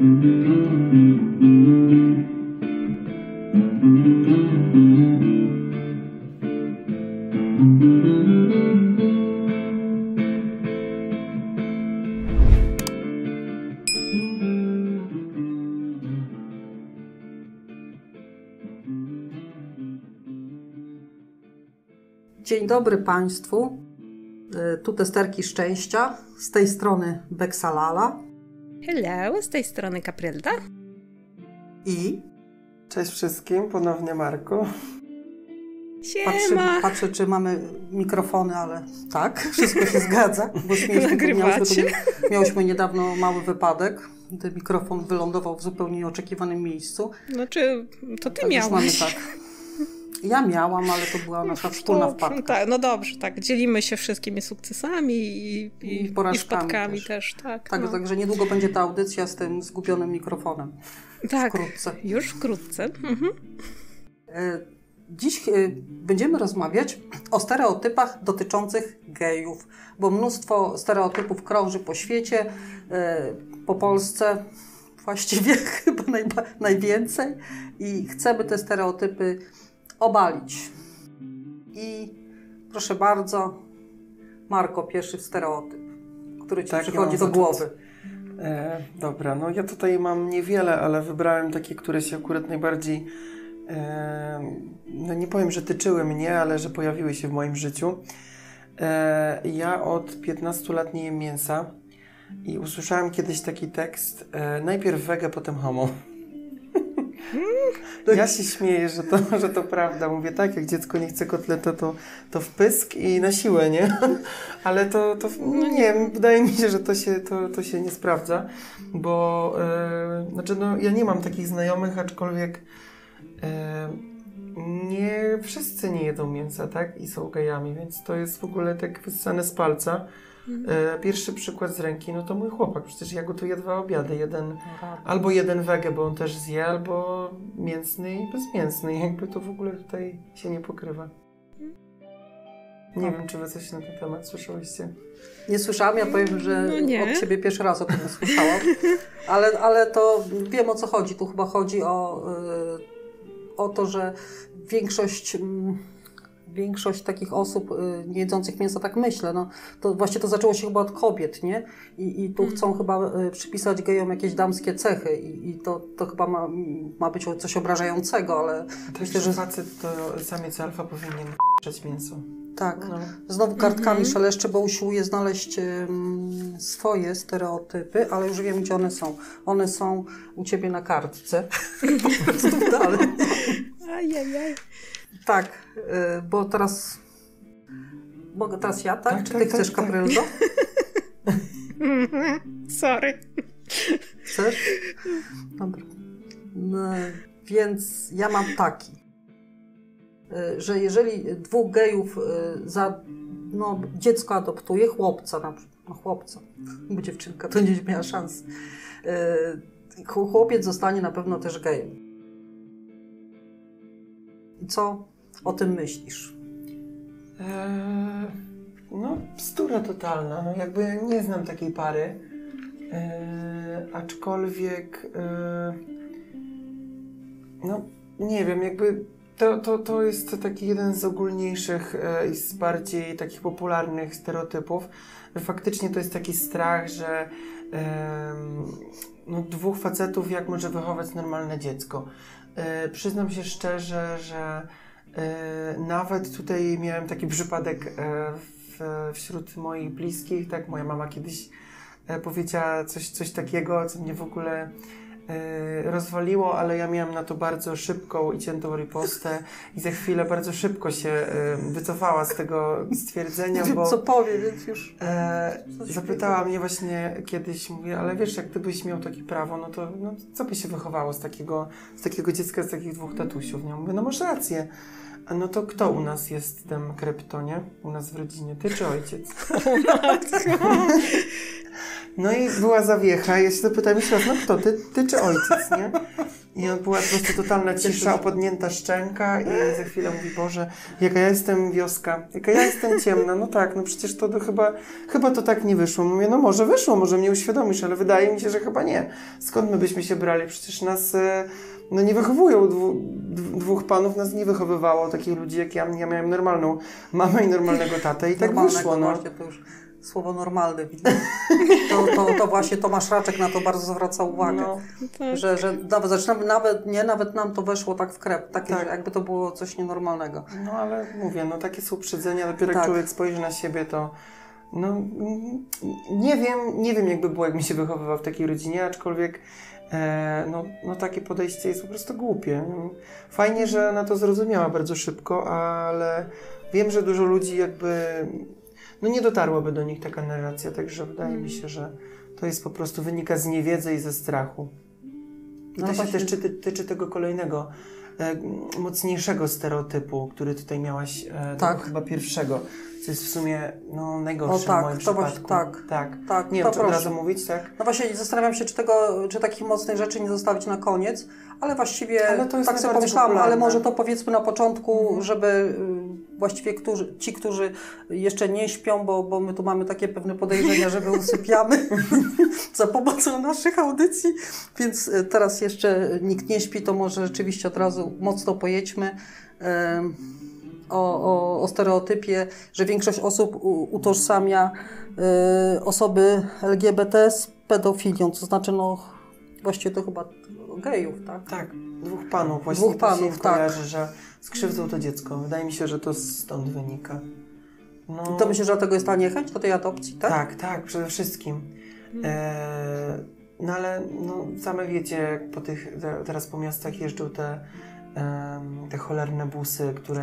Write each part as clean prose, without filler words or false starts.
Dzień dobry Państwu, tu testerki szczęścia, z tej strony Beksalala. Hello, z tej strony Kaprylda. I? Cześć wszystkim, ponownie Marko. Siema! Patrzę, czy mamy mikrofony, ale tak, wszystko się zgadza. Bo miałyśmy niedawno mały wypadek. Ten mikrofon wylądował w zupełnie nieoczekiwanym miejscu. Znaczy, to ty tak miałaś. Mamy, tak. Ja miałam, ale to była nasza wspólna wpadka. Tak, no dobrze, tak. Dzielimy się wszystkimi sukcesami i wpadkami też. Tak, tak, no. Także niedługo będzie ta audycja z tym zgubionym mikrofonem. Tak, wkrótce. Już wkrótce. Mhm. Dziś będziemy rozmawiać o stereotypach dotyczących gejów, bo mnóstwo stereotypów krąży po świecie, po Polsce właściwie chyba najwięcej i chcemy te stereotypy obalić. I proszę bardzo, Marko, pierwszy stereotyp, który Ci przychodzi do głowy. Dobra, no ja tutaj mam niewiele, ale wybrałem takie, które się akurat najbardziej, no nie powiem, że tyczyły mnie, ale że pojawiły się w moim życiu. Ja od 15 lat nie jem mięsa i usłyszałem kiedyś taki tekst, najpierw wege, potem homo. Ja się śmieję, że to prawda. Mówię tak, jak dziecko nie chce kotleta, to w pysk i na siłę, nie? Ale to nie wiem, wydaje mi się, że to się nie sprawdza, bo znaczy no, ja nie mam takich znajomych, aczkolwiek nie wszyscy nie jedzą mięsa, tak? I są gejami, więc to jest w ogóle tak wyssane z palca. Pierwszy przykład z ręki, no to mój chłopak, przecież ja gotuję 2 obiady, albo jeden wege, bo on też zje, albo mięsny i bezmięsny, jakby to w ogóle tutaj się nie pokrywa. Nie wiem, czy wy coś na ten temat słyszałyście? Nie słyszałam, ja powiem, że od Ciebie pierwszy raz o tym słyszałam, ale to wiem, o co chodzi, tu chyba chodzi o to, że większość takich osób nie jedzących mięsa, tak myślę, no, to właśnie to zaczęło się chyba od kobiet, nie? I tu chcą chyba przypisać gejom jakieś damskie cechy i to chyba ma być coś obrażającego, ale myślę, że facet to samiec alfa powinien k***ać mięso. Tak, no. Znowu kartkami szeleszczę, bo usiłuję znaleźć swoje stereotypy, ale już wiem, gdzie one są. One są u Ciebie na kartce. Po prostu dalej. Ajajaj. Tak, bo teraz... Mogę teraz ja, tak? Czy Ty chcesz, tak. Kapryldo? Sorry. Chcesz? Dobra. No, więc ja mam taki, że jeżeli 2 gejów dziecko adoptuje, chłopca na przykład, chłopca, bo dziewczynka to nie miała szans, chłopiec zostanie na pewno też gejem. I co o tym myślisz? No, bzdura totalna. No, jakby nie znam takiej pary. Aczkolwiek no, nie wiem, jakby to jest taki jeden z ogólniejszych i z bardziej takich popularnych stereotypów. Faktycznie to jest taki strach, że no, 2 facetów jak może wychować normalne dziecko. Przyznam się szczerze, że nawet tutaj miałem taki przypadek wśród moich bliskich, tak, moja mama kiedyś powiedziała coś takiego, co mnie w ogóle rozwaliło, ale ja miałam na to bardzo szybką i ciętą ripostę i za chwilę bardzo szybko się wycofała z tego stwierdzenia, bo co powie, więc już zapytała mnie właśnie kiedyś, mówię, ale wiesz, jak gdybyś miał takie prawo, no to co by się wychowało z takiego dziecka, z takich 2 tatusiów, nie? Mówię, no masz rację. A no to kto u nas jest tym kryptonie? U nas w rodzinie? Ty czy ojciec? No i była zawiecha. Ja się zapytałem jeszcze raz, no kto? Ty czy ojciec, nie? I on była po prostu totalna cisza, opodnięta szczęka i za chwilę mówi, Boże, jaka ja jestem wioska, jaka ja jestem ciemna. No tak, no przecież to chyba to tak nie wyszło. Mówię, no może wyszło, może mnie uświadomisz, ale wydaje mi się, że chyba nie. Skąd my byśmy się brali? Przecież nas nie wychowują. Dwóch panów nas nie wychowywało, takich ludzi jak ja. Ja miałem normalną mamę i normalnego tatę i tak wyszło. No. Właśnie, to już słowo normalne, widzę. To właśnie Tomasz Raczek na to bardzo zwraca uwagę, no, tak. że nawet nam to weszło tak w krew, takie, że jakby to było coś nienormalnego. No ale mówię, no takie są uprzedzenia, dopiero jak człowiek spojrzy na siebie, to no nie wiem jakby było, jak mi się wychowywał w takiej rodzinie, aczkolwiek no takie podejście jest po prostu głupie. Fajnie, że na to zrozumiała bardzo szybko, ale wiem, że dużo ludzi jakby nie dotarłaby do nich taka narracja, także wydaje mi się, że to jest po prostu wynika z niewiedzy i ze strachu. I to się też tyczy tego kolejnego, mocniejszego stereotypu, który tutaj miałaś, tego chyba pierwszego, co jest w sumie najgorsze w moim przypadku. Tak. Nie wiem, czy od razu mówić, tak? No właśnie zastanawiam się, czy takich mocnych rzeczy nie zostawić na koniec, ale właściwie tak sobie pomyślałam, ale może to powiedzmy na początku, żeby właściwie ci, którzy jeszcze nie śpią, bo my tu mamy takie pewne podejrzenia, że my usypiamy za pomocą naszych audycji, więc teraz jeszcze nikt nie śpi, to może rzeczywiście od razu mocno pojedźmy o stereotypie, że większość osób utożsamia osoby LGBT z pedofilią, to znaczy właściwie to chyba gejów, tak? Tak, dwóch panów właśnie kojarzy, że skrzywdzą to dziecko. Wydaje mi się, że to stąd wynika. I to myślę, że dlatego jest ta niechęć do tej adopcji, tak? Tak, przede wszystkim. No ale same wiecie, teraz po miastach jeżdżą te cholerne busy, które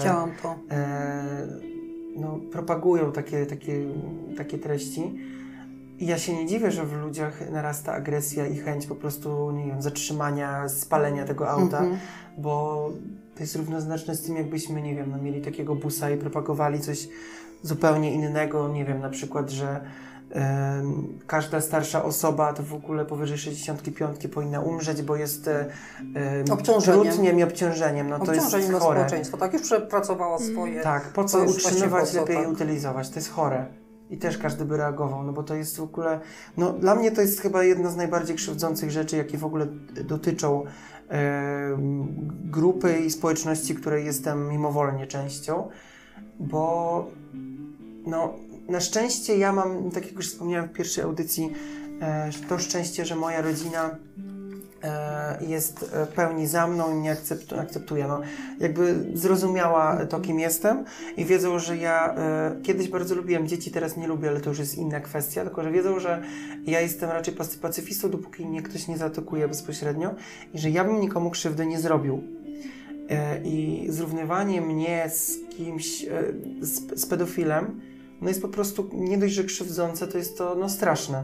propagują takie treści. I ja się nie dziwię, że w ludziach narasta agresja i chęć po prostu, nie wiem, zatrzymania, spalenia tego auta, bo to jest równoznaczne z tym, jakbyśmy, nie wiem, mieli takiego busa i propagowali coś zupełnie innego, nie wiem, na przykład, że każda starsza osoba to w ogóle powyżej 65 powinna umrzeć, bo jest trudniem i obciążeniem. No to jest chore. Społeczeństwo, tak już przepracowała swoje. Tak, po co utrzymywać, lepiej utylizować. To jest chore. I też każdy by reagował, bo to jest w ogóle... dla mnie to jest chyba jedna z najbardziej krzywdzących rzeczy, jakie w ogóle dotyczą grupy i społeczności, której jestem mimowolnie częścią, bo na szczęście ja mam, tak jak już wspomniałem w pierwszej audycji, to szczęście, że moja rodzina jest w pełni za mną i mnie akceptuje. Jakby zrozumiała to, kim jestem i wiedzą, że ja kiedyś bardzo lubiłem dzieci, teraz nie lubię, ale to już jest inna kwestia, tylko że wiedzą, że ja jestem raczej pacyfistą, dopóki mnie ktoś nie zaatakuje bezpośrednio i że ja bym nikomu krzywdy nie zrobił. I zrównywanie mnie z kimś, z pedofilem, jest po prostu nie dość, że krzywdzące, to jest to straszne.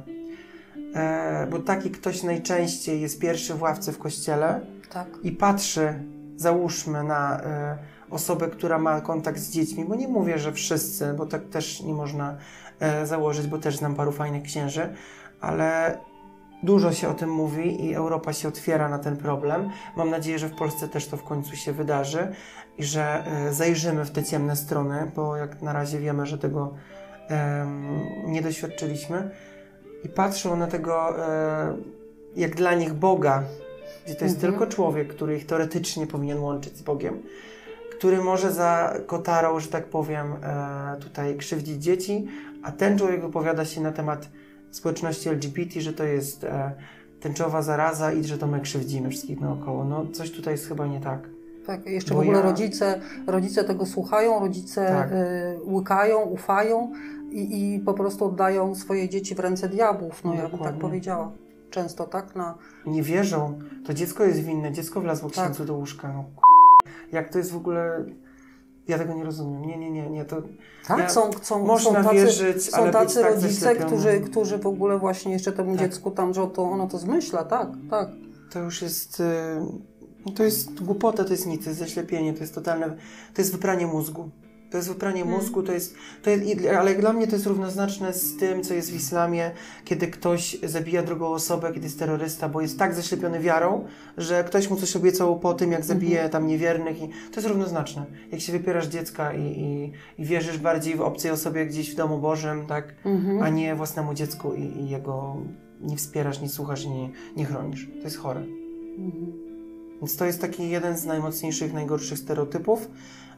Bo taki ktoś najczęściej jest pierwszy w ławce w kościele i patrzy, załóżmy, na osobę, która ma kontakt z dziećmi, bo nie mówię, że wszyscy, bo tak też nie można założyć, bo też znam paru fajnych księży, ale dużo się o tym mówi i Europa się otwiera na ten problem. Mam nadzieję, że w Polsce też to w końcu się wydarzy i że zajrzymy w te ciemne strony, bo jak na razie wiemy, że tego nie doświadczyliśmy. I patrzą na tego, jak dla nich Boga, gdzie to jest tylko człowiek, który ich teoretycznie powinien łączyć z Bogiem, który może za kotarą, że tak powiem, tutaj krzywdzić dzieci, a ten człowiek wypowiada się na temat społeczności LGBT, że to jest tęczowa zaraza i że to my krzywdzimy wszystkich naokoło. Coś tutaj jest chyba nie tak. Tak, jeszcze w ogóle rodzice tego słuchają, rodzice łykają, ufają i po prostu oddają swoje dzieci w ręce diabłów, ja bym tak powiedziała. Często tak? Nie wierzą. To dziecko jest winne, dziecko wlazło księdzu do łóżka. Jak to jest w ogóle... Ja tego nie rozumiem. Nie. To można wierzyć, ale tacy rodzice, którzy w ogóle właśnie jeszcze temu dziecku tam, że ono to zmyśla, tak. To już jest... To jest głupota, to jest nic, to jest zaślepienie, to jest totalne... To jest wypranie mózgu. To jest wypranie mózgu, ale dla mnie to jest równoznaczne z tym, co jest w islamie, kiedy ktoś zabija drugą osobę, kiedy jest terrorysta, bo jest tak zaślepiony wiarą, że ktoś mu coś obiecał po tym, jak zabije tam niewiernych i to jest równoznaczne. Jak się wypierasz dziecka i wierzysz bardziej w obcej osobie gdzieś w domu Bożym, tak, a nie własnemu dziecku i jego nie wspierasz, nie słuchasz i nie chronisz. To jest chore. Więc to jest taki jeden z najmocniejszych, najgorszych stereotypów.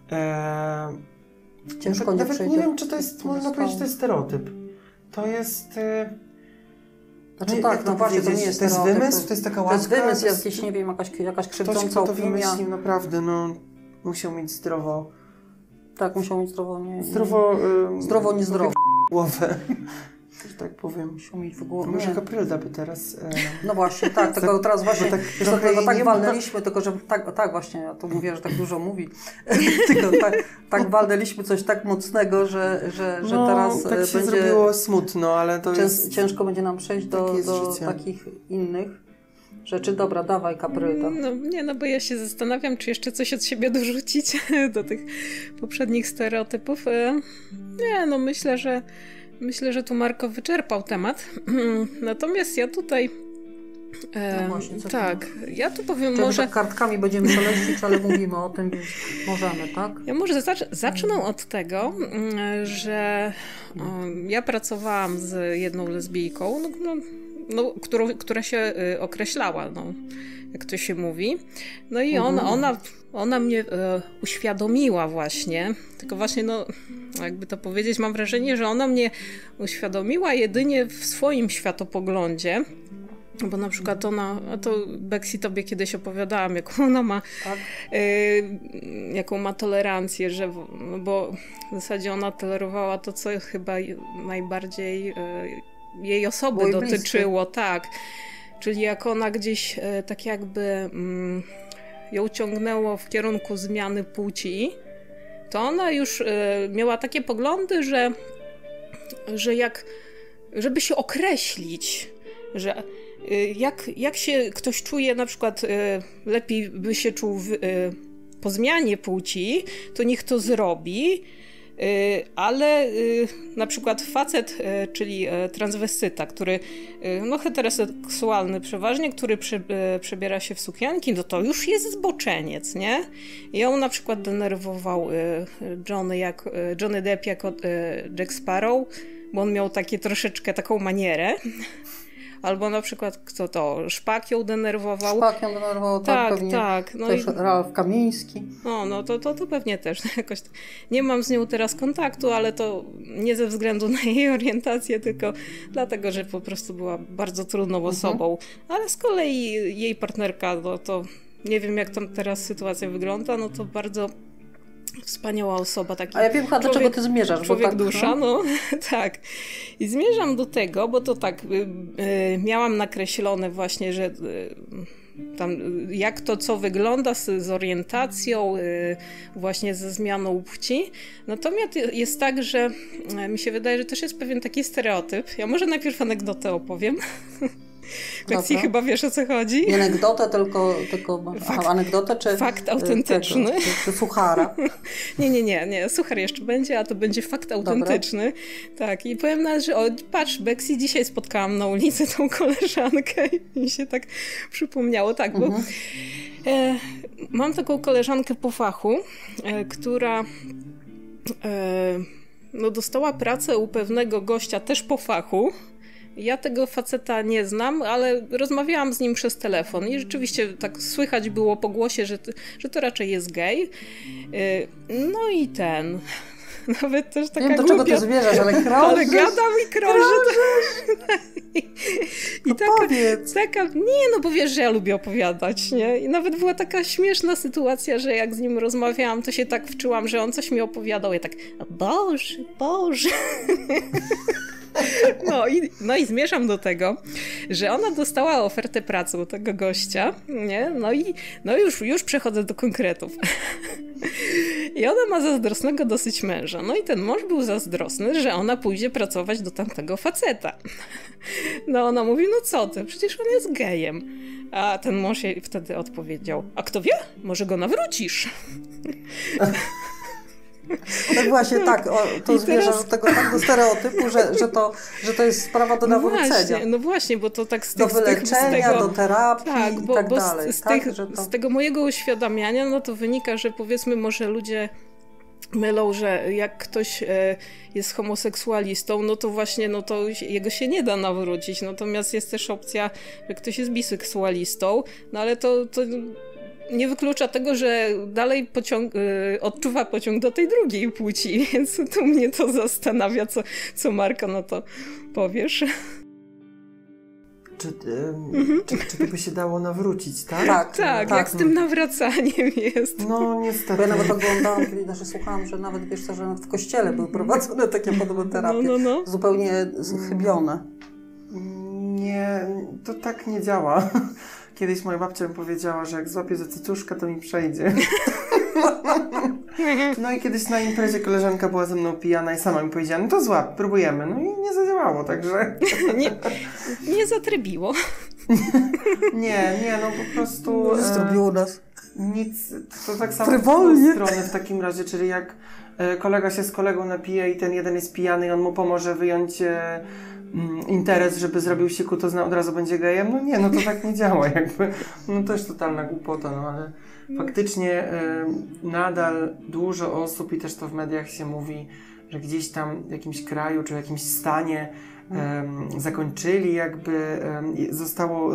Ciężko nawet nie wiem, czy to jest, można powiedzieć, że to jest stereotyp. To jest... Znaczy tak, no właśnie, to nie jest stereotyp. To jest wymysł, to jest taka łaska. To jest wymysł, jakiś, nie wiem, jakaś krzywdząca opinia. Ktoś, kto to wymyślił, naprawdę, no, musiał mieć zdrowo... Tak, musiał mieć zdrowo, niezdrowo. Głowę. Tak powiem. Musiał mieć w głowie. Może Kaprylda by teraz... No właśnie, tak, tylko teraz właśnie tak walnęliśmy, tylko że tak właśnie, ja tu mówię, że tak dużo mówi, tylko tak walnęliśmy coś tak mocnego, że teraz tak się będzie... zrobiło smutno, ale to jest... Ciężko będzie nam przejść do takich innych rzeczy. Dobra, dawaj Kaprylda. No bo ja się zastanawiam, czy jeszcze coś od siebie dorzucić do tych poprzednich stereotypów. Nie, no myślę, że tu Marko wyczerpał temat. Natomiast ja tutaj... No właśnie, tak, ja tu powiem czyli może... Tak kartkami będziemy szaleścić, ale mówimy o tym, więc możemy, tak? Ja może zacznę od tego, że ja pracowałam z jedną lesbijką, która się określała, jak to się mówi. No i ona mnie uświadomiła właśnie, tylko właśnie jakby to powiedzieć, mam wrażenie, że ona mnie uświadomiła jedynie w swoim światopoglądzie, bo na przykład a to Beksy tobie kiedyś opowiadałam, jaką ona ma, tak? Jaką ma tolerancję, bo w zasadzie ona tolerowała to, co chyba najbardziej jej osoby dotyczyło, tak. Czyli jak ona gdzieś tak jakby ją ciągnęło w kierunku zmiany płci, to ona już miała takie poglądy, żeby się określić, że jak się ktoś czuje, na przykład lepiej by się czuł po zmianie płci, to niech to zrobi, ale na przykład facet, czyli transwestyta, który heteroseksualny przeważnie, który przebiera się w sukienki, no to już jest zboczeniec, nie? I ją na przykład denerwował Johnny Depp jako Jack Sparrow, bo on miał taką manierę. Albo na przykład Szpak ją denerwował. Szpak ją denerwował, tak, pewnie. Tak. No też Ralf Kamiński. To pewnie też. Jakoś nie mam z nią teraz kontaktu, ale to nie ze względu na jej orientację, tylko dlatego, że po prostu była bardzo trudną osobą. Ale z kolei jej partnerka, to nie wiem, jak tam teraz sytuacja wygląda, to bardzo wspaniała osoba. A ja wiem, do czego ty zmierzasz. Człowiek dusza, tak. I zmierzam do tego, bo to tak, miałam nakreślone właśnie, że tam jak to co wygląda z orientacją, właśnie ze zmianą płci. Natomiast jest tak, że mi się wydaje, że też jest pewien taki stereotyp. Ja może najpierw anegdotę opowiem. Beksy, chyba wiesz, o co chodzi? Nie anegdotę, tylko anegdotę, czy... Fakt autentyczny. Czy suchara? Nie. Suchar jeszcze będzie, a to będzie fakt autentyczny. Dobra. Tak, i powiem nawet, że patrz, Beksy, dzisiaj spotkałam na ulicy tą koleżankę i mi się tak przypomniało. Tak, bo mam taką koleżankę po fachu, która... dostała pracę u pewnego gościa też po fachu. Ja tego faceta nie znam, ale rozmawiałam z nim przez telefon i rzeczywiście tak słychać było po głosie, że to raczej jest gej. No i nawet też taka głupia... do czego ty zmierzasz, ale krążysz. Ale gadam i krążę. I taka, bo wiesz, że ja lubię opowiadać, nie? I nawet była taka śmieszna sytuacja, że jak z nim rozmawiałam, to się tak wczułam, że on coś mi opowiadał. Ja tak, Boże. No i zmierzam do tego, że ona dostała ofertę pracy u tego gościa, nie? No i już przechodzę do konkretów. I ona ma zazdrosnego dosyć męża. No i ten mąż był zazdrosny, że ona pójdzie pracować do tamtego faceta. No ona mówi, no co ty, przecież on jest gejem. A ten mąż jej wtedy odpowiedział, a kto wie, może go nawrócisz. No właśnie tak, to zmierza do tego tak do stereotypu, że to jest sprawa do nawrócenia. No właśnie, bo to tak z do tych... wyleczenia, do terapii tak, i tak dalej. Z tego mojego uświadamiania, no to wynika, że powiedzmy może ludzie mylą, że jak ktoś jest homoseksualistą, no to właśnie no to jego się nie da nawrócić. Natomiast jest też opcja, że ktoś jest biseksualistą, no ale to nie wyklucza tego, że dalej odczuwa pociąg do tej drugiej płci, więc tu mnie to zastanawia, co Marka na to powiesz. Czy to by się dało nawrócić, tak? Tak, jak z tym nawracaniem jest. No niestety. Bo ja nawet oglądałam, słuchałam, że nawet wiesz co, że nawet w kościele były prowadzone takie podobne terapie. No. Zupełnie chybione. Nie, to tak nie działa. Kiedyś moja babcia mi powiedziała, że jak złapię za cycuszka, to mi przejdzie. No i kiedyś na imprezie koleżanka była ze mną pijana i sama mi powiedziała, no to złap, próbujemy. No i nie zadziałało, także... nie zatrybiło. Nie, no po prostu... Nie zrobiło nas. Nic, to tak samo Frywolnie. w drugą stronę w takim razie, czyli jak kolega się z kolegą napije i ten jeden jest pijany i on mu pomoże wyjąć interes, żeby zrobił siku, to od razu będzie gejem. No nie, no to tak nie działa jakby. No to jest totalna głupota, no ale faktycznie nadal dużo osób i też to w mediach się mówi, że gdzieś tam w jakimś kraju czy w jakimś stanie zakończyli jakby, zostało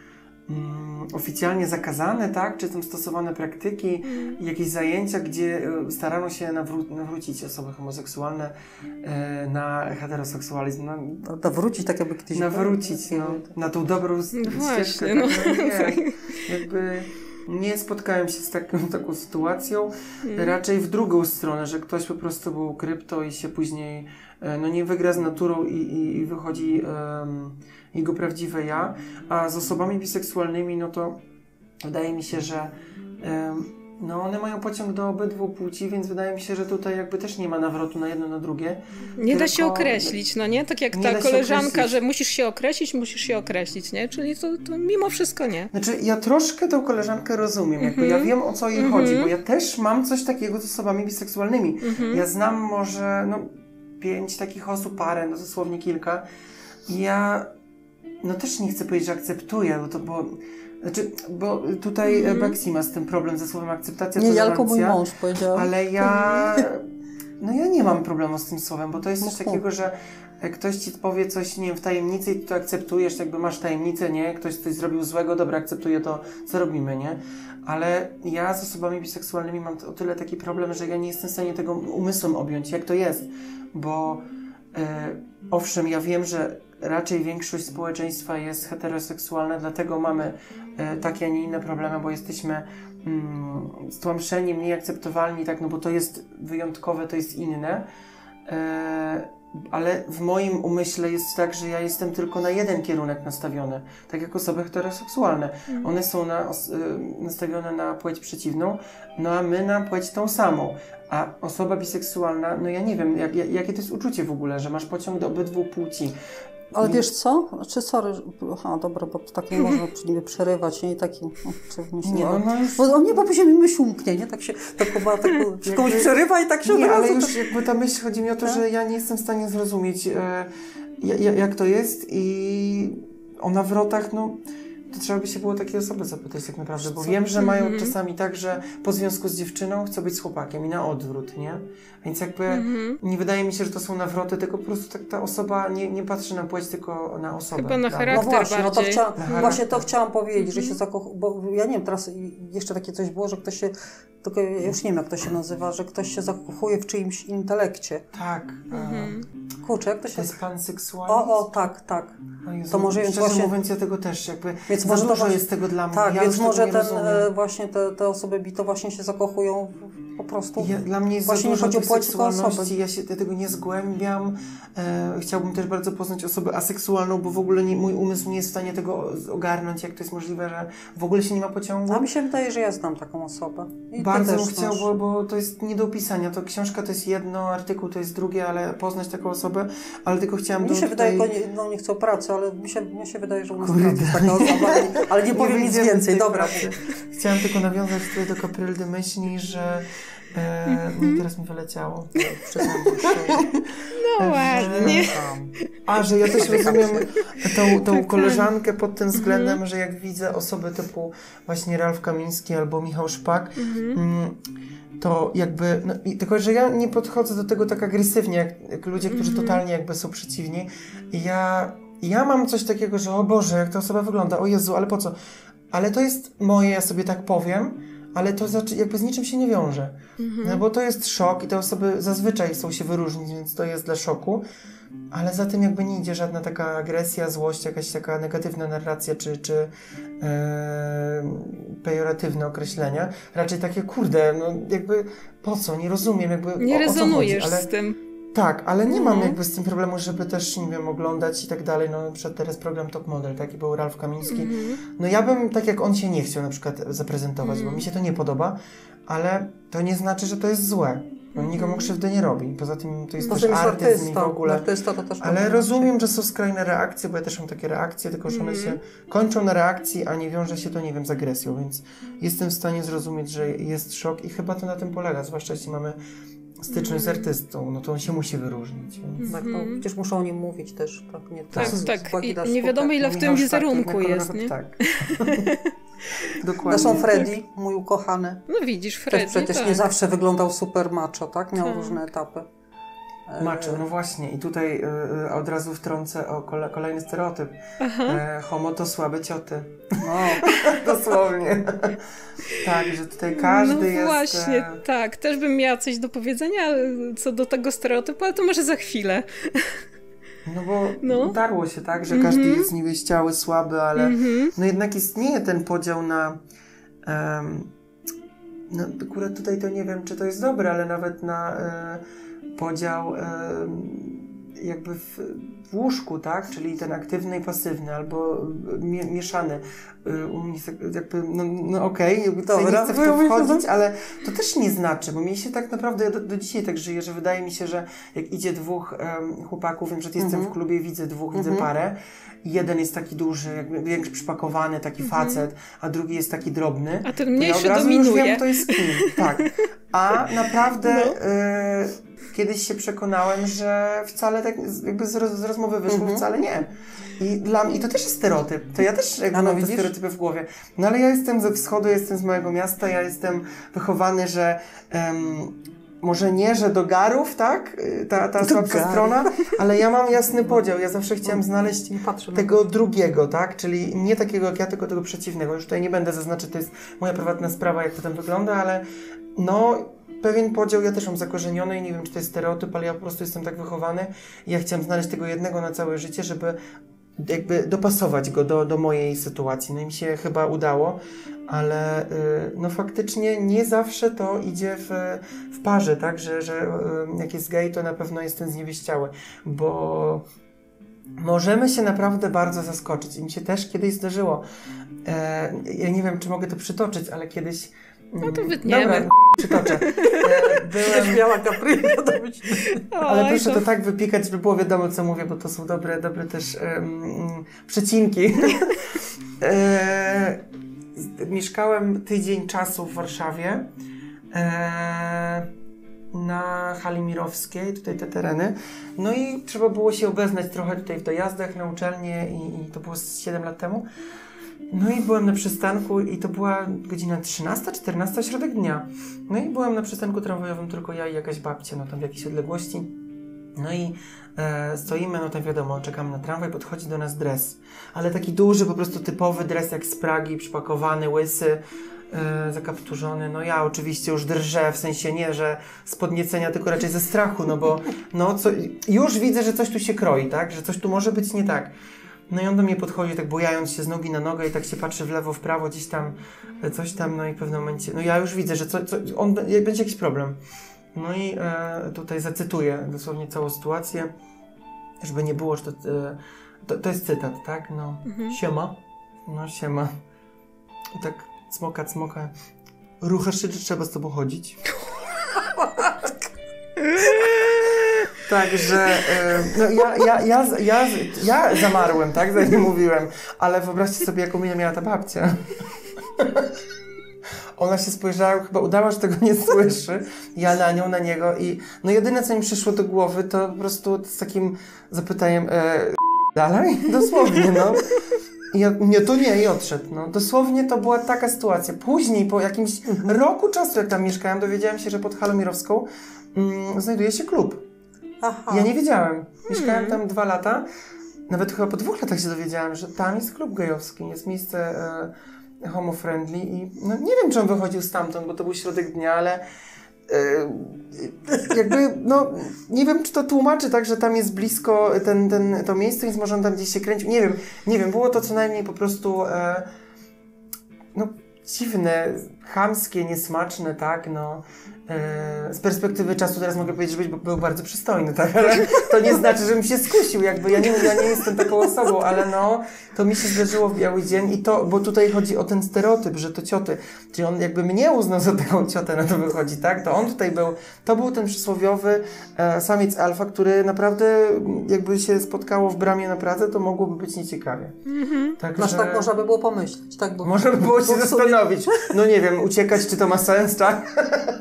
oficjalnie zakazane, tak? Czy są stosowane praktyki, jakieś zajęcia, gdzie starano się nawrócić osoby homoseksualne na heteroseksualizm. Nawrócić, tak jakby kiedyś... Nawrócić, na tą dobrą ścieżkę. No. Tak, jakby nie spotkałem się z taką sytuacją. Raczej w drugą stronę, że ktoś po prostu był krypto i się później nie wygra z naturą i wychodzi jego prawdziwe ja, a z osobami biseksualnymi, no to wydaje mi się, że one mają pociąg do obydwu płci, więc wydaje mi się, że tutaj jakby też nie ma nawrotu na jedno, na drugie. Nie da się określić, no nie? Tak jak ta koleżanka, że musisz się określić, nie? Czyli to mimo wszystko nie. Znaczy, ja troszkę tą koleżankę rozumiem, jakby ja wiem, o co jej chodzi, bo ja też mam coś takiego z osobami biseksualnymi. Ja znam może 5 takich osób, parę, dosłownie kilka. I ja też nie chcę powiedzieć, że akceptuję, bo tutaj Beksi ma z tym problem ze słowem akceptacja, nie, tylko mój mąż powiedział. Ale ja nie mam problemu z tym słowem, bo to jest coś takiego, że ktoś ci powie coś, nie wiem, w tajemnicy i ty to akceptujesz, jakby masz tajemnicę, nie? Ktoś coś zrobił złego, dobra, akceptuję to, co robimy, nie? Ale ja z osobami biseksualnymi mam o tyle taki problem, że ja nie jestem w stanie tego umysłem objąć, jak to jest, bo owszem, ja wiem, że raczej większość społeczeństwa jest heteroseksualna, dlatego mamy takie, a nie inne problemy, bo jesteśmy stłamszeni, mniej akceptowalni, tak, no bo to jest wyjątkowe, to jest inne. Ale w moim umyśle jest tak, że ja jestem tylko na jeden kierunek nastawiony, tak jak osoby heteroseksualne. One są nastawione na płeć przeciwną, a my na płeć tą samą. A osoba biseksualna, ja nie wiem, jakie to jest uczucie w ogóle, że masz pociąg do obydwu płci. Ale wiesz co? Sorry, dobra, bo tak nie można niby przerywać, nie? I taki... Bo później mi myśl umknie, nie? Tak się, komuś przerywa i tak się... Nie, ale już jakby ta myśl, chodzi mi o to, że ja nie jestem w stanie zrozumieć, jak to jest i o nawrotach, to trzeba by się było takiej osoby zapytać tak naprawdę, bo wiem, że mają czasami tak, że po związku z dziewczyną chcą być z chłopakiem i na odwrót, nie? Więc jakby nie wydaje mi się, że to są nawroty, tylko po prostu ta osoba nie patrzy na płeć, tylko na osobę. Chyba na charakter bardziej. Właśnie to chciałam powiedzieć, że się bo ja nie wiem, teraz jeszcze takie coś było, że ktoś się, tylko ja już nie wiem, jak to się nazywa, że ktoś się zakochuje w czyimś intelekcie. Tak. Kurczę, jak to się... To jest panseksualizm? Tak. To może więc właśnie... mówiąc, ja tego też jakby... Więc może dużo jest tego dla mnie. Tak, więc może właśnie te osoby bito właśnie się zakochują po prostu. Dla mnie jest właśnie za dużo seksualności, ja tego nie zgłębiam. Chciałbym też bardzo poznać osobę aseksualną, bo w ogóle mój umysł nie jest w stanie tego ogarnąć, jak to jest możliwe, że w ogóle się nie ma pociągu. A mi się wydaje, że ja znam taką osobę. I bardzo bym chciał, bo to jest nie do opisania. To książka to jest jedno, artykuł to jest drugie, ale poznać taką osobę, ale tylko chciałam... Mi się wydaje, nie chcę o pracy, ale mi się wydaje, że u nas jest taka osoba, ale nie powiem nic więcej. Dobra. Chciałam tylko nawiązać tutaj do Kapryldy myśli, że No teraz mi wyleciało. No ładnie. A, że ja też rozumiem tą koleżankę pod tym względem, że jak widzę osoby typu właśnie Ralf Kamiński albo Michał Szpak, to jakby, no, tylko że ja nie podchodzę do tego tak agresywnie, jak ludzie, którzy totalnie jakby są przeciwni. I ja mam coś takiego, że o Boże, jak ta osoba wygląda, o Jezu, ale po co? Ale to jest moje, ja sobie tak powiem, ale to jakby z niczym się nie wiąże. No bo to jest szok i te osoby zazwyczaj chcą się wyróżnić, więc to jest dla szoku, ale za tym jakby nie idzie żadna taka agresja, złość, jakaś taka negatywna narracja, czy pejoratywne określenia. Raczej takie, kurde, no jakby po co? Nie rozumiem jakby nie rezonujesz ale, z tym. Tak, ale nie mam jakby z tym problemu, żeby też, nie wiem, oglądać i tak dalej. No na przykład teraz program Top Model, taki był Ralf Kamiński. No ja bym, tak jak on się nie chciał na przykład zaprezentować, bo mi się to nie podoba, ale to nie znaczy, że to jest złe. On nikomu krzywdy nie robi. Poza tym to jest też artyzm i w ogóle. Artysta to też ale rozumiem, że są skrajne reakcje, bo ja też mam takie reakcje, tylko że one się kończą na reakcji, a nie wiąże się to, nie wiem, z agresją, więc jestem w stanie zrozumieć, że jest szok i chyba to na tym polega, zwłaszcza jeśli mamy styczność z artystą, no to on się musi wyróżnić. Więc... Tak, no, przecież muszą o nim mówić też. Tak. I nie wiadomo, ile w tym wizerunku jest, nie? Tak. Dokładnie. Zresztą Freddy, mój ukochany. No widzisz, Freddy, też przecież nie zawsze wyglądał super macho, tak? Miał różne etapy. Macho, no właśnie. I tutaj od razu wtrącę o kolejny stereotyp. Homo to słabe cioty. No, dosłownie. Tak, że tutaj każdy jest... No właśnie, tak. Też bym miała coś do powiedzenia co do tego stereotypu, ale to może za chwilę. No bo darło się, tak, że każdy jest niewieściały, słaby, ale no jednak istnieje ten podział na... no akurat tutaj to nie wiem, czy to jest dobre, ale nawet na... podział jakby w łóżku, tak? Czyli ten aktywny i pasywny, albo mieszany. Jakby, no okej, okay, nie chcę w to wchodzić, ale to też nie znaczy, bo mi się tak naprawdę, do dzisiaj tak żyję, że wydaje mi się, że jak idzie dwóch chłopaków, wiem, że jestem w klubie, widzę widzę parę, jeden jest taki duży, jakby większy, przypakowany, taki facet, a drugi jest taki drobny. A ten mniejszy ja od razu dominuje. Już wiem, to jest kim. Tak. A naprawdę kiedyś się przekonałem, że wcale tak, jakby z rozmowy wyszło, wcale nie. I dla mnie, i to też jest stereotyp. To ja też jakby mam te stereotypy w głowie. No ale ja jestem ze wschodu, jestem z małego miasta, ja jestem wychowany, że może nie, że do garów, tak? Ta słabsza strona, ale ja mam jasny podział. Ja zawsze chciałam znaleźć tego drugiego, tak? Czyli nie takiego jak ja, tylko tego przeciwnego. Już tutaj nie będę zaznaczyć, to jest moja prywatna sprawa, jak to tam wygląda, ale no... Pewien podział ja też mam zakorzeniony i nie wiem, czy to jest stereotyp, ale ja po prostu jestem tak wychowany i ja chciałem znaleźć tego jednego na całe życie, żeby jakby dopasować go do mojej sytuacji. No i mi się chyba udało, ale no faktycznie nie zawsze to idzie w parze, tak, że jak jest gej, to na pewno jest ten zniewieściały, bo możemy się naprawdę bardzo zaskoczyć i mi się też kiedyś zdarzyło. Ja nie wiem, czy mogę to przytoczyć, ale kiedyś... No to wytniemy. Dobra, przytoczę. Byłem... miała kapryjka do być. Ale proszę to tak wypikać, żeby było wiadomo, co mówię, bo to są dobre też przecinki. Mieszkałem tydzień czasu w Warszawie na Hali Mirowskiej, tutaj te tereny. No i trzeba było się obeznać trochę tutaj w dojazdach na uczelnię i to było 7 lat temu. No i byłem na przystanku i to była godzina 13-14, środek dnia. No i byłem na przystanku tramwajowym tylko ja i jakaś babcia, no tam w jakiejś odległości. No i stoimy, no tam wiadomo, czekamy na tramwaj, podchodzi do nas dres. Ale taki duży, po prostu typowy dres jak z Pragi, przypakowany, łysy, zakapturzony. No ja oczywiście już drżę, w sensie nie, że z podniecenia, tylko raczej ze strachu, no bo już widzę, że coś tu się kroi, tak? Że coś tu może być nie tak. No i on do mnie podchodzi, tak bujając się z nogi na nogę i tak się patrzy w lewo, w prawo, gdzieś tam, coś tam, no i w pewnym momencie, no ja już widzę, że będzie jakiś problem. No i tutaj zacytuję dosłownie całą sytuację, żeby nie było, że to jest cytat, tak? No, siema. No, siema. I tak cmoka. Ruchasz się, czy trzeba z tobą chodzić? Także, no ja zamarłem, tak, zanim mówiłem, ale wyobraźcie sobie, jaką minę miała ta babcia. ona się spojrzała, chyba udała, że tego nie słyszy. Ja na nią, na niego i no jedyne, co mi przyszło do głowy, to po prostu z takim zapytaniem dalej? Dosłownie, no. I ja, nie, to nie, i odszedł. No. Dosłownie to była taka sytuacja. Później, po jakimś roku czasu, jak tam mieszkałem, dowiedziałem się, że pod Halą Mirowską znajduje się klub. Aha. Ja nie wiedziałem. Mieszkałem tam 2 lata. Nawet chyba po 2 latach się dowiedziałem, że tam jest klub gejowski, jest miejsce homo-friendly i no, nie wiem, czy on wychodził stamtąd, bo to był środek dnia, ale jakby, no, nie wiem, czy to tłumaczy tak, że tam jest blisko to miejsce, więc może on tam gdzieś się kręcił. Nie wiem, było to co najmniej po prostu no, dziwne, chamskie, niesmaczne, tak, no. Z perspektywy czasu teraz mogę powiedzieć, że był bardzo przystojny, tak, ale to nie znaczy, żebym się skusił, jakby ja nie jestem taką osobą, ale no, to mi się zdarzyło w biały dzień i to, bo tutaj chodzi o ten stereotyp, że to cioty, czyli on jakby mnie uznał za taką ciotę, na to wychodzi, tak, to on tutaj to był ten przysłowiowy samiec alfa, który naprawdę jakby się spotkało w bramie na Pradze, to mogłoby być nieciekawie. Także... tak można by było pomyśleć, tak? Bo, można by było się zastanowić, no nie wiem, uciekać, czy to ma sens, tak?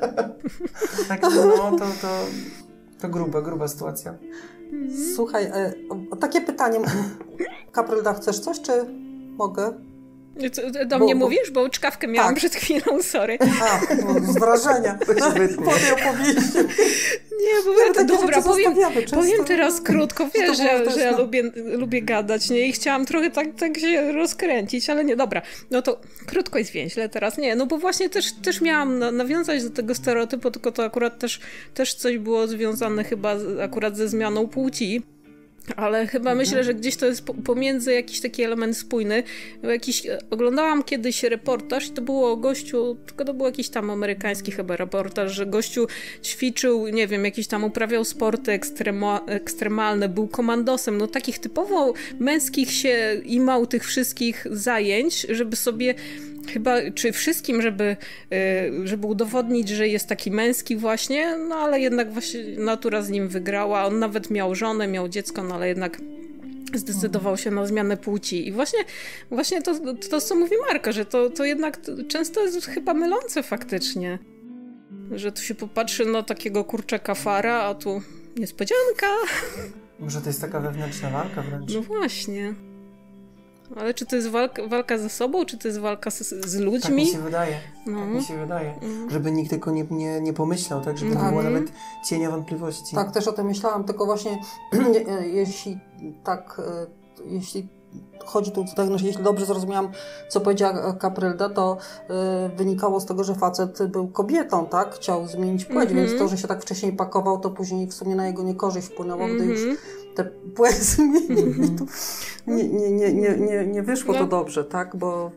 Także no, to gruba sytuacja. Słuchaj, takie pytanie. Kaprylda, chcesz coś, czy mogę? Do mnie mówisz? Bo czkawkę miałam przed chwilą, sorry. Z wrażenia. Po tej opowieści. Nie, bo dobra, powiem teraz krótko, wiesz, że ja lubię gadać, nie? I chciałam trochę tak się rozkręcić, ale nie, dobra. No to krótko i zwięźle teraz. Nie, no bo właśnie też miałam nawiązać do tego stereotypu, tylko to akurat też coś było związane chyba akurat ze zmianą płci. Ale chyba myślę, że gdzieś to jest pomiędzy jakiś taki element spójny. Oglądałam kiedyś reportaż i to było o gościu, tylko to był jakiś tam amerykański chyba reportaż, że gościu ćwiczył, nie wiem, jakiś tam uprawiał sporty ekstremalne, był komandosem, no takich typowo męskich się imał tych wszystkich zajęć, żeby sobie chyba, czy wszystkim, żeby udowodnić, że jest taki męski właśnie, no ale jednak właśnie natura z nim wygrała. On nawet miał żonę, miał dziecko, no ale jednak zdecydował się na zmianę płci. I właśnie to co mówi Marka, że to jednak często jest chyba mylące faktycznie. Że tu się popatrzy na takiego kurczaka fara, a tu niespodzianka. Może to jest taka wewnętrzna walka wręcz. No właśnie. Ale czy to jest walka ze sobą, czy to jest walka z ludźmi? Tak mi się wydaje. No. Tak mi się wydaje. Żeby nikt tylko nie pomyślał, tak? Żeby nie było nawet cienia wątpliwości. Tak, też o tym myślałam, tylko właśnie jeśli chodzi tu o jeśli dobrze zrozumiałam, co powiedziała Kaprylda, to wynikało z tego, że facet był kobietą, tak? Chciał zmienić płeć, więc to, że się tak wcześniej pakował, to później w sumie na jego niekorzyść wpłynęło, gdy już te płeć zmienił, to nie wyszło to dobrze, tak?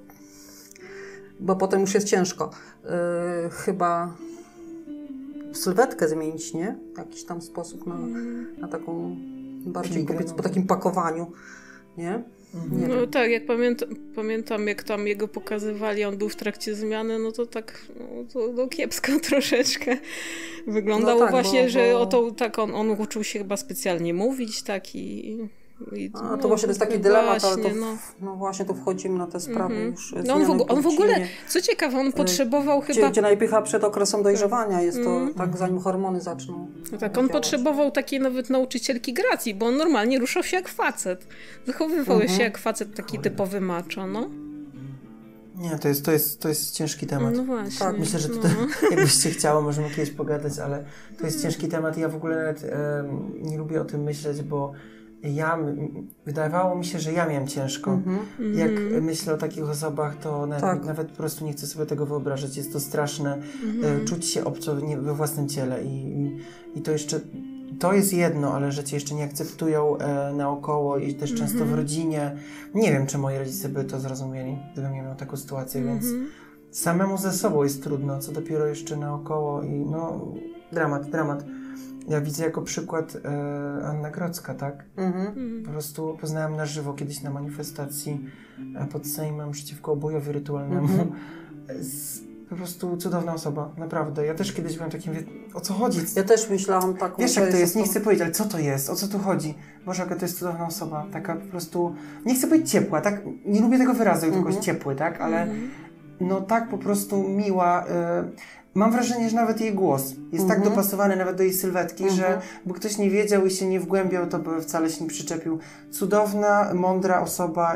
Bo potem już jest ciężko. Chyba sylwetkę zmienić, nie? W jakiś tam sposób na taką bardziej kobiecą, po takim pakowaniu, nie? No tak, jak pamiętam, jak tam jego pokazywali, on był w trakcie zmiany, no to tak to kiepsko troszeczkę wyglądało, no tak, właśnie, że on uczył się chyba specjalnie mówić, tak to właśnie to jest taki dylemat, ale to właśnie tu wchodzimy na te sprawy już. No on w ogóle, co ciekawe, on potrzebował chyba... Gdzie najpycha przed okresem dojrzewania jest to, tak zanim hormony zaczną tak, on potrzebował takiej nawet nauczycielki gracji, bo on normalnie ruszał się jak facet. Zachowywał się jak facet, taki typowy macho, no. Nie, to jest ciężki temat. No właśnie. Tak, myślę, że tutaj, jakbyście chciało, możemy kiedyś pogadać, ale to jest ciężki temat i ja w ogóle nawet nie lubię o tym myśleć, bo wydawało mi się, że ja miałem ciężko. Jak myślę o takich osobach, to nawet po prostu nie chcę sobie tego wyobrażać. Jest to straszne, czuć się obco we własnym ciele i to jeszcze, to jest jedno, ale że cię jeszcze nie akceptują naokoło i też często w rodzinie. Nie wiem, czy moi rodzice by to zrozumieli, gdybym nie miał taką sytuację, więc samemu ze sobą jest trudno, co dopiero jeszcze naokoło i no, dramat. Ja widzę jako przykład Anna Grodzka, tak? Po prostu poznałem na żywo kiedyś na manifestacji pod Sejmem przeciwko obojowi rytualnemu. Po prostu cudowna osoba, naprawdę. Ja też kiedyś byłem takim, o co chodzi? Ja też myślałam tak. Wiesz jak to jest, nie chcę powiedzieć, ale co to jest, o co tu chodzi? Boże, jaka to jest cudowna osoba, taka po prostu, nie chcę powiedzieć ciepła, tak? Nie lubię tego wyrazu, jakoś ciepły, tak? Ale no tak po prostu miła. Mam wrażenie, że nawet jej głos jest tak dopasowany nawet do jej sylwetki, że by ktoś nie wiedział i się nie wgłębiał, to by wcale się nie przyczepił. Cudowna, mądra osoba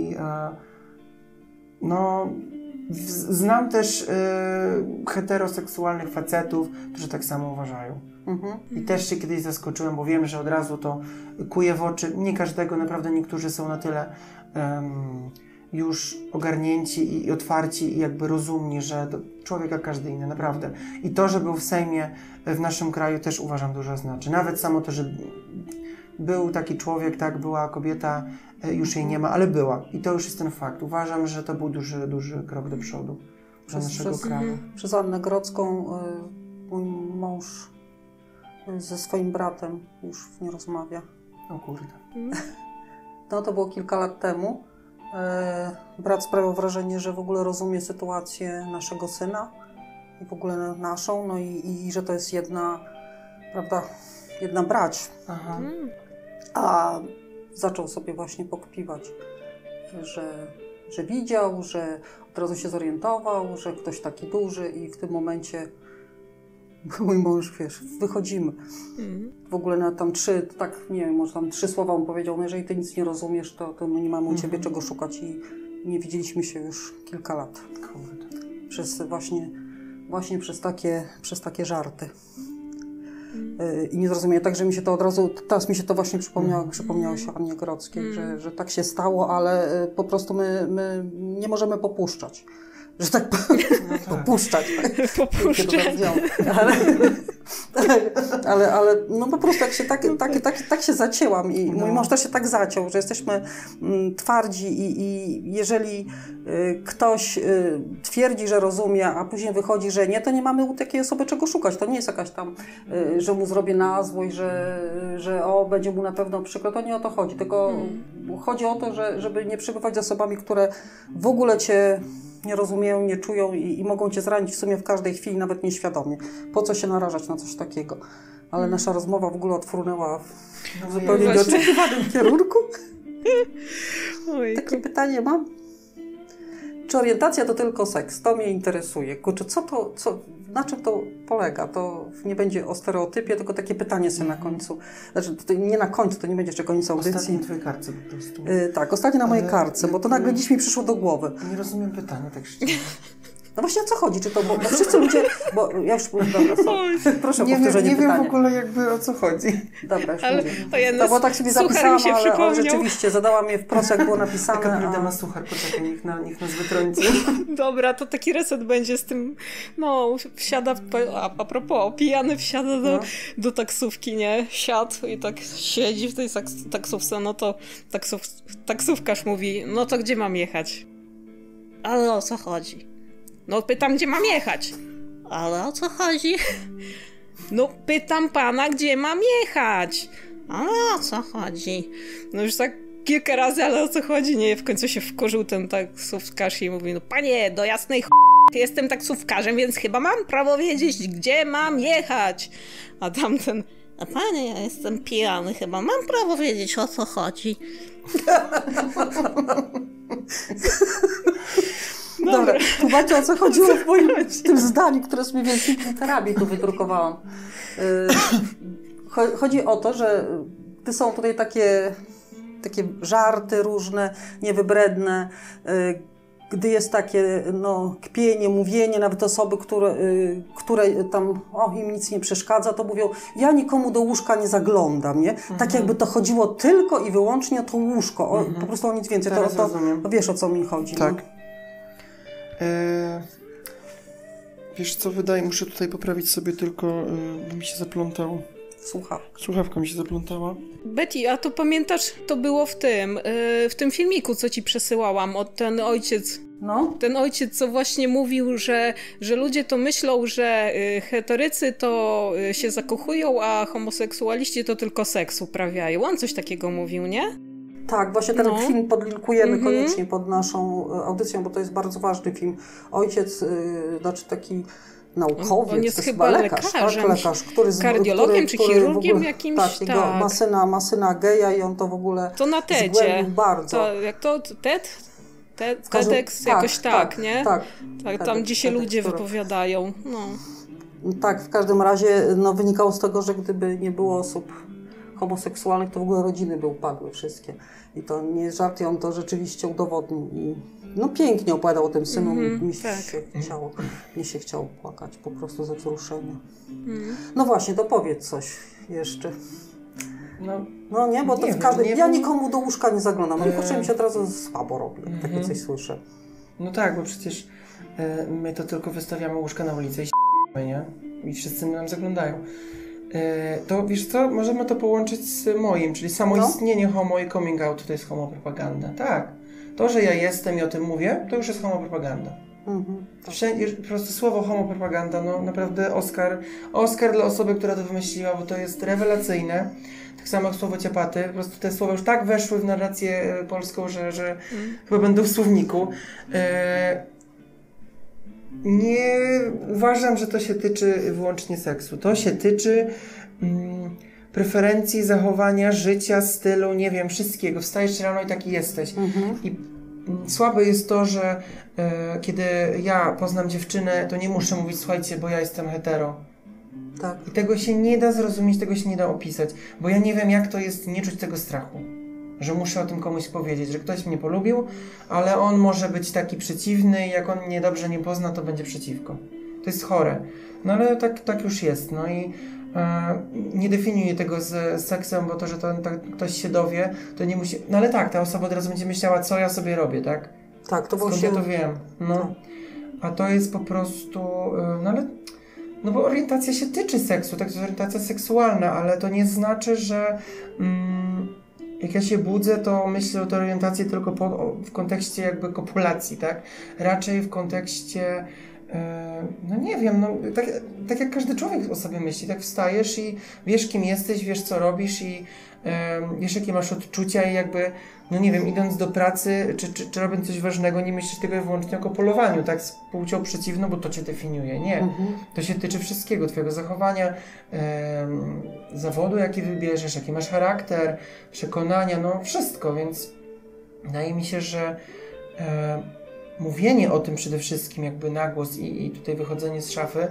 no... Znam też heteroseksualnych facetów, którzy tak samo uważają. I też się kiedyś zaskoczyłem, bo wiem, że od razu to kuje w oczy. Nie każdego, naprawdę niektórzy są na tyle już ogarnięci i otwarci i jakby rozumni, że człowiek jak każdy inny, naprawdę. I to, że był w Sejmie w naszym kraju też uważam dużo znaczy. Nawet samo to, że był taki człowiek, tak, była kobieta, już jej nie ma, ale była. I to już jest ten fakt. Uważam, że to był duży, duży krok do przodu dla naszego kraju. Przez Annę Grodzką mój mąż ze swoim bratem już nie rozmawia. O kurde. No to było kilka lat temu. Brat sprawiał wrażenie, że w ogóle rozumie sytuację naszego syna i w ogóle naszą, no i że to jest jedna, prawda, jedna brać. Aha. A zaczął sobie właśnie pokpiwać, że widział, że od razu się zorientował, że ktoś taki duży i w tym momencie mój mąż, wiesz, wychodzimy. W ogóle na tam 3, tak nie wiem, może tam 3 słowa on powiedział, no jeżeli ty nic nie rozumiesz, to my nie mamy u ciebie czego szukać i nie widzieliśmy się już kilka lat. Kurde. Przez właśnie przez takie żarty. I nie zrozumiałem, także mi się to od razu, teraz mi się to właśnie przypomniało się Annie Grodzkiej, że tak się stało, ale po prostu my nie możemy popuszczać. Że tak popuszczać. Ale no po prostu jak się tak się zacięłam i mój mąż też się tak zaciął, że jesteśmy twardzi i jeżeli ktoś twierdzi, że rozumie, a później wychodzi, że nie, to nie mamy u takiej osoby czego szukać. To nie jest jakaś tam, że mu zrobię na złość, że będzie mu na pewno przykro. To nie o to chodzi, tylko chodzi o to, żeby nie przebywać z osobami, które w ogóle cię nie rozumieją, nie czują i mogą cię zranić w sumie w każdej chwili, nawet nieświadomie. Po co się narażać na coś takiego? Ale nasza rozmowa w ogóle otwórnęła w zupełnie nieoczekiwanym kierunku. Takie pytanie mam. Czy orientacja to tylko seks? To mnie interesuje. Kurczę, na czym to polega? To nie będzie o stereotypie, tylko takie pytanie sobie na końcu. Znaczy, nie na końcu, to nie będzie jeszcze koniec audycji. Ostatnie na twojej kartce po prostu. Tak, ostatnie na mojej kartce, bo to nagle dziś mi przyszło do głowy. Nie rozumiem pytania, tak szczerze. No właśnie o co chodzi? Czy to, bo wszyscy ludzie, bo ja już proszę o powtórzenie nie pytania. wiem w ogóle jakby o co chodzi. Dobra, już ale mówię. No bo tak sobie zapisałam, ale rzeczywiście zadałam je wprost, jak było napisane. Taka prawda ma suchar, poczekaj, niech nas wytrąci. Dobra, to taki reset będzie z tym, no, wsiada, a propos, pijany wsiada do taksówki, nie? Siadł i tak siedzi w tej taksówce, no to taksówkarz mówi, no to gdzie mam jechać? Ale o co chodzi? No pytam, gdzie mam jechać. Ale o co chodzi? No pytam pana, gdzie mam jechać. Ale o co chodzi? No już tak kilka razy, ale o co chodzi? Nie, w końcu się wkurzył ten taksówkarz i mówi, no panie, do jasnej jestem taksówkarzem, więc chyba mam prawo wiedzieć, gdzie mam jechać. A tamten, a panie, ja jestem pijany, chyba mam prawo wiedzieć, o co chodzi. Dobra, tłumaczę, o co chodziło w tym zdaniu, które sobie wielkimi literami tu wydrukowałam. Chodzi o to, że są tutaj takie żarty różne, niewybredne, gdy jest takie kpienie, mówienie, nawet osoby, które tam im nic nie przeszkadza, to mówią, ja nikomu do łóżka nie zaglądam, nie? Tak jakby to chodziło tylko i wyłącznie o to łóżko, po prostu o nic więcej. To wiesz, o co mi chodzi. Tak. No? Wiesz co, muszę tutaj poprawić sobie tylko, bo mi się zaplątał. Słuchawka mi się zaplątała. Betty, a to pamiętasz, to było w tym filmiku, co ci przesyłałam, ten ojciec. No. Ten ojciec, co właśnie mówił, że ludzie to myślą, że heterycy to się zakochują, a homoseksualiści to tylko seks uprawiają. On coś takiego mówił, nie? Tak, właśnie ten film podlinkujemy koniecznie pod naszą audycją, bo to jest bardzo ważny film. Ojciec, znaczy taki naukowiec, on jest chyba lekarzem, lekarz, kardiologiem czy chirurgiem ogóle, jakimś, tak. Ma syna geja i on to w ogóle to na TED-zie. bardzo. Jak to? TED? TEDx jakoś tak, nie? Tak. Tam, gdzie się ludzie wypowiadają. No. Tak, w każdym razie wynikało z tego, że gdyby nie było osób homoseksualnych, to w ogóle rodziny by upadły wszystkie. I to nie jest żart, i on to rzeczywiście udowodnił. I pięknie opowiadał o tym synu. Mi się chciało płakać po prostu ze wzruszenia. No właśnie, to powiedz coś jeszcze. No nie, bo to w każdym... Ja nikomu do łóżka nie zaglądam. Kurczę, mi się teraz słabo robi, jak takie coś słyszę. No tak, bo przecież my to tylko wystawiamy łóżka na ulicę i nie? I wszyscy nam zaglądają. To wiesz co, możemy to połączyć z moim, czyli samo istnienie homo i coming out to jest homopropaganda. Tak. To, że ja jestem i o tym mówię, to już jest homopropaganda. Wszędzie, po prostu słowo homopropaganda, naprawdę Oscar dla osoby, która to wymyśliła, bo to jest rewelacyjne. Tak samo jak słowo ciapaty, po prostu te słowa już tak weszły w narrację polską, że chyba będą w słowniku. Nie uważam, że to się tyczy wyłącznie seksu. To się tyczy preferencji, zachowania, życia, stylu, nie wiem, wszystkiego. Wstajesz rano i taki jesteś. I słabe jest to, że kiedy ja poznam dziewczynę, to nie muszę mówić, słuchajcie, bo ja jestem hetero. Tak. I tego się nie da zrozumieć, tego się nie da opisać, bo ja nie wiem, jak to jest nie czuć tego strachu. Że muszę o tym komuś powiedzieć, że ktoś mnie polubił, ale on może być taki przeciwny i jak on mnie dobrze nie pozna, to będzie przeciwko. To jest chore. No ale tak już jest. No i nie definiuję tego z seksem, bo to, że ktoś się dowie, to nie musi... No ale tak, ta osoba od razu będzie myślała, co ja sobie robię, tak? Tak, to skąd ja to wiem. No. A to jest po prostu... No bo orientacja się tyczy seksu, tak? To jest orientacja seksualna, ale to nie znaczy, że... Jak ja się budzę, to myślę o tej orientacji tylko w kontekście jakby kopulacji, tak? Raczej w kontekście, no nie wiem, tak jak każdy człowiek o sobie myśli, tak wstajesz i wiesz, kim jesteś, wiesz, co robisz i wiesz, jakie masz odczucia i jakby, no nie wiem, idąc do pracy, czy robiąc coś ważnego, nie myślisz tylko i wyłącznie o kopulowaniu, tak? Z płcią przeciwną, bo to cię definiuje. Nie. To się tyczy wszystkiego, twojego zachowania, zawodu, jaki wybierzesz, jaki masz charakter, przekonania, no wszystko, więc wydaje mi się, że mówienie o tym przede wszystkim jakby na głos i tutaj wychodzenie z szafy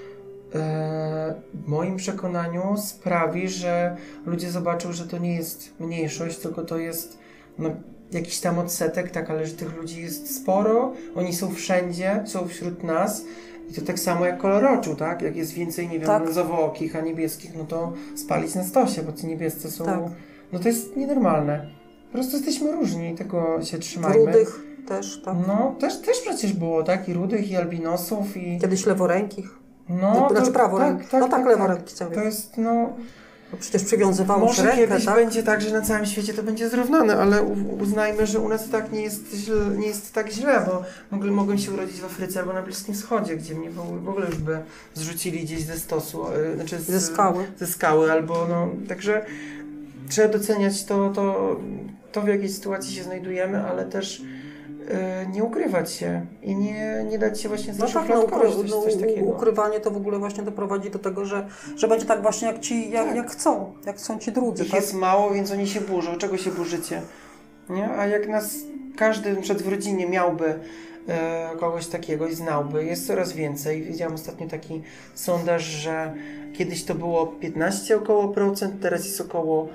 w moim przekonaniu sprawi, że ludzie zobaczą, że to nie jest mniejszość, tylko to jest jakiś tam odsetek, tak, ale że tych ludzi jest sporo, oni są wszędzie, są wśród nas i to tak samo jak kolor oczu, tak? Jak jest więcej, nie wiem, brązowookich, a niebieskich, no to spalić na stosie, bo ci niebiescy są, no to jest nienormalne. Po prostu jesteśmy różni i tego się trzymajmy. Rudych też, tak? No, też przecież było, tak? I rudych, i albinosów, i... Kiedyś leworękich. No, znaczy praworęki. Leworęki chciałem. To jest, No przecież przywiązywało się może rękę, kiedyś tak? będzie tak, że na całym świecie to będzie zrównane, ale uznajmy, że u nas tak nie jest tak źle, bo mogłem się urodzić w Afryce albo na Bliskim Wschodzie, gdzie mnie w ogóle już by zrzucili gdzieś ze stosu, znaczy ze skały albo także trzeba doceniać to w jakiej sytuacji się znajdujemy, ale też nie ukrywać się i nie dać się właśnie zaszufladkować coś takiego. Ukrywanie to w ogóle właśnie doprowadzi do tego, że będzie tak właśnie jak chcą ci drudzy. Ich tak? jest mało, więc oni się burzą. Czego się burzycie? Nie? A jak nas każdy w rodzinie miałby kogoś takiego i znałby, jest coraz więcej. Widziałam ostatnio taki sondaż, że kiedyś to było 15 około procent, teraz jest około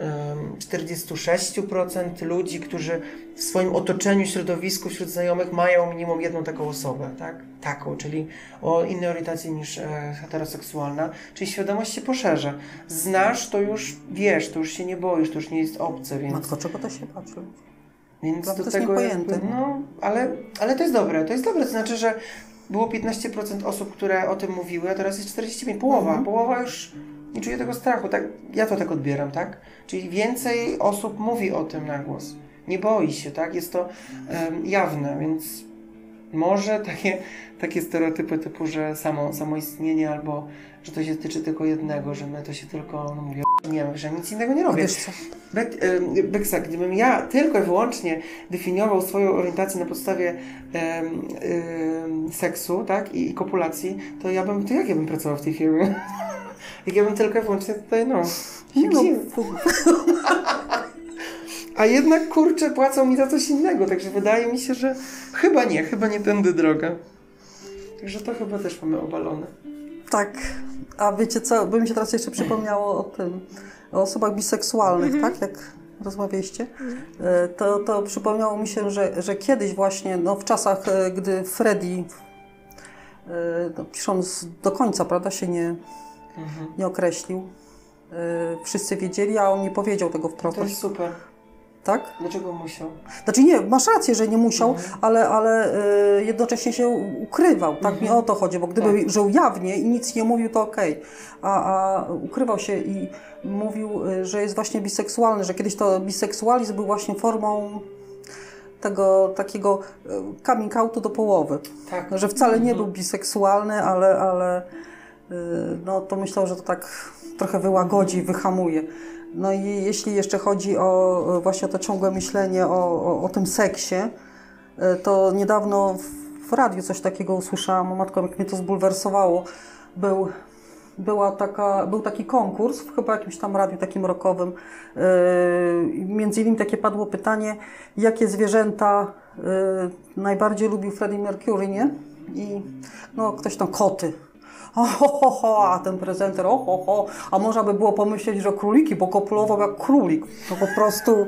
46% ludzi, którzy w swoim otoczeniu, środowisku, wśród znajomych mają minimum jedną taką osobę, tak? Taką, czyli o innej orientacji niż heteroseksualna, czyli świadomość się poszerza. Znasz, to już wiesz, to już się nie boisz, to już nie jest obce, więc... Matko, czego to się patrzy? Więc to do jest tego niepojęte. Ale to jest dobre, to znaczy, że było 15% osób, które o tym mówiły, a teraz jest 45%, połowa już nie czuje tego strachu, tak? Ja to tak odbieram, tak? Czyli więcej osób mówi o tym na głos. Nie boi się, tak? Jest to jawne, więc może takie stereotypy typu, że samo istnienie albo, że to się tyczy tylko jednego, że my to się tylko, mówię, nie wiem, że nic innego nie robię. Beksa, gdybym ja tylko i wyłącznie definiował swoją orientację na podstawie seksu, tak? I kopulacji, to jak ja bym pracował w tej firmie? Jak ja bym tylko i wyłącznie tutaj, a jednak, kurczę, płacą mi za coś innego, także wydaje mi się, że chyba nie tędy droga. Także to chyba też mamy obalone. Tak, a wiecie co, by mi się teraz jeszcze przypomniało o osobach biseksualnych, tak, jak rozmawialiście, to przypomniało mi się, że kiedyś właśnie, no w czasach, gdy Freddie, pisząc do końca, prawda, się nie określił, wszyscy wiedzieli, a on nie powiedział tego wprost. To jest super. Tak? Dlaczego musiał? Znaczy nie, masz rację, że nie musiał, ale jednocześnie się ukrywał, tak? Nie o to chodzi, bo gdyby żył jawnie i nic nie mówił, to okej. A ukrywał się i mówił, że jest właśnie biseksualny, że kiedyś to biseksualizm był właśnie formą tego takiego coming outu do połowy. Tak. Że wcale nie był biseksualny, ale no to myślał, że to tak trochę wyłagodzi, wyhamuje. No i jeśli jeszcze chodzi o właśnie to ciągłe myślenie o tym seksie, to niedawno w radiu coś takiego usłyszałam, matko, jak mnie to zbulwersowało. Był taki konkurs, chyba jakimś tam radiu takim rockowym. Między innymi takie padło pytanie, jakie zwierzęta najbardziej lubił Freddie Mercury, nie? I no ktoś tam koty. A ten prezenter, a można by było pomyśleć, że króliki, bo kopulował jak królik. To po prostu...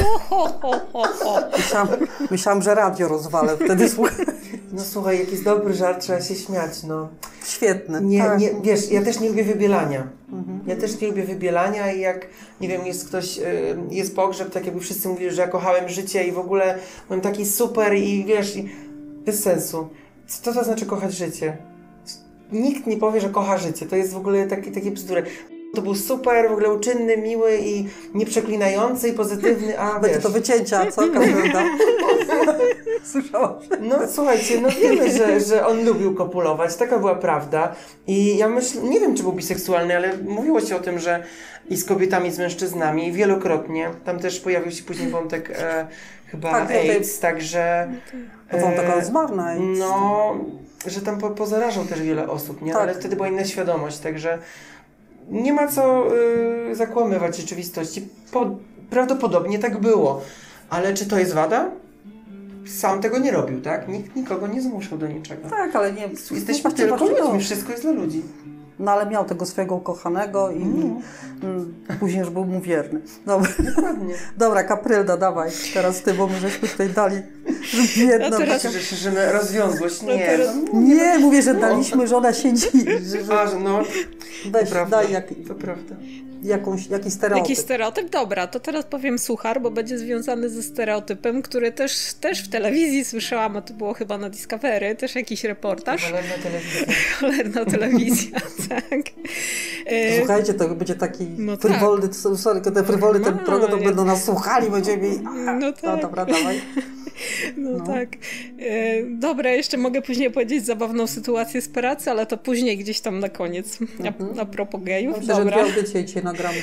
Myślałam, że radio rozwalę wtedy. No słuchaj, jakiś dobry żart, trzeba się śmiać, no. Świetny. Nie, tak. nie, wiesz, ja też nie lubię wybielania. Ja też nie lubię wybielania i jak, nie wiem, jest ktoś, jest pogrzeb, tak jakby wszyscy mówili, że ja kochałem życie i w ogóle byłem taki super i wiesz, bez sensu. Co to znaczy kochać życie? Nikt nie powie, że kocha życie. To jest w ogóle takie bzdury. To był super, w ogóle uczynny, miły i nieprzeklinający i pozytywny, a Będzie wiesz... to wycięcia, co? Prawda? Słyszałam. No słuchajcie, no wiemy, że on lubił kopulować, taka była prawda. I ja myślę, nie wiem, czy był biseksualny, ale mówiło się o tym, że i z kobietami, i z mężczyznami wielokrotnie. Tam też pojawił się później wątek chyba tak, AIDS, także... Wątek zmarł na AIDS. No, że tam pozarażał też wiele osób, nie? Tak. Ale wtedy była inna świadomość, także nie ma co zakłamywać rzeczywistości. Prawdopodobnie tak było. Ale czy to jest wada? Sam tego nie robił, tak? Nikt nikogo nie zmuszał do niczego. Tak, ale nie... Jesteśmy tylko ludźmi, wszystko jest dla ludzi. No ale miał tego swojego ukochanego i później już był mu wierny. Dobra. Dokładnie. Dobra, Kaprylda, dawaj. Teraz ty, bo my żeśmy tutaj dali jedno... No teraz... Że szerzymy rozwiązłość. Nie. teraz... Nie, mówię, że daliśmy, że ona siedzi. No, Weź, daj to prawda. Jakiś stereotyp. Jakiś stereotyp? Dobra, to teraz powiem suchar, bo będzie związany ze stereotypem, który też w telewizji słyszałam, a to było chyba na Discovery, też jakiś reportaż. Cholerna telewizja. Cholerna telewizja, tak. Słuchajcie, to będzie taki no frywolny, te frywolny ten program, to nie. będą nas słuchali, będziemy... No tak. No dobra, dawaj. No tak. Dobra, jeszcze mogę później powiedzieć zabawną sytuację z pracy, ale to później gdzieś tam na koniec. A propos gejów. Myślę, dobra. że 2 audycje dzisiaj nagramy.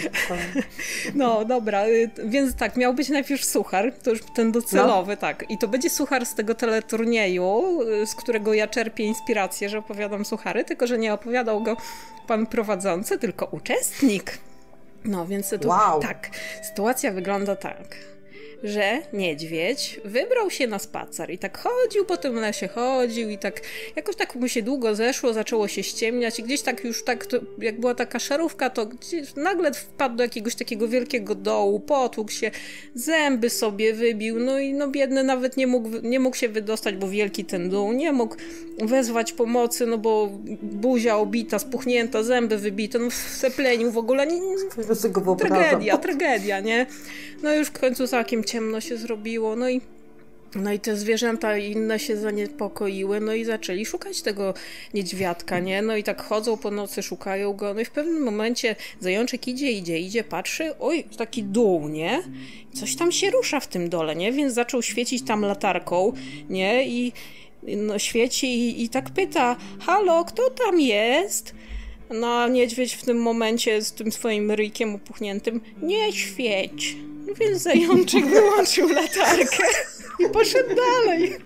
No dobra, więc tak, miał być najpierw suchar, to już ten docelowy, tak. I to będzie suchar z tego teleturnieju, z którego ja czerpię inspirację, że opowiadam suchary, tylko że nie opowiadał go pan prowadzący, tylko uczestnik. No więc tak, sytuacja wygląda tak, że niedźwiedź wybrał się na spacer i tak chodził po tym lesie, i tak jakoś tak mu się długo zeszło, zaczęło się ściemniać i gdzieś tak już tak, to, jak była taka szarówka, to gdzieś nagle wpadł do jakiegoś takiego wielkiego dołu, potłukł się, zęby sobie wybił, no i no biedny nawet nie mógł się wydostać, bo wielki ten dół, nie mógł wezwać pomocy, no bo buzia obita, spuchnięta, zęby wybite, no seplenił w ogóle, tragedia, nie? No już w końcu całkiem ciemno się zrobiło, no i te zwierzęta inne się zaniepokoiły, no i zaczęli szukać tego niedźwiadka, nie? No i tak chodzą po nocy, szukają go, no i w pewnym momencie zajączek idzie, patrzy, oj, taki dół, nie? Coś tam się rusza w tym dole, nie? Więc zaczął świecić tam latarką, nie? I no, świeci i tak pyta, halo, kto tam jest? No a niedźwiedź w tym momencie z tym swoim ryjkiem opuchniętym, nie świeć. No więc zajączek wyłączył latarkę i poszedł dalej.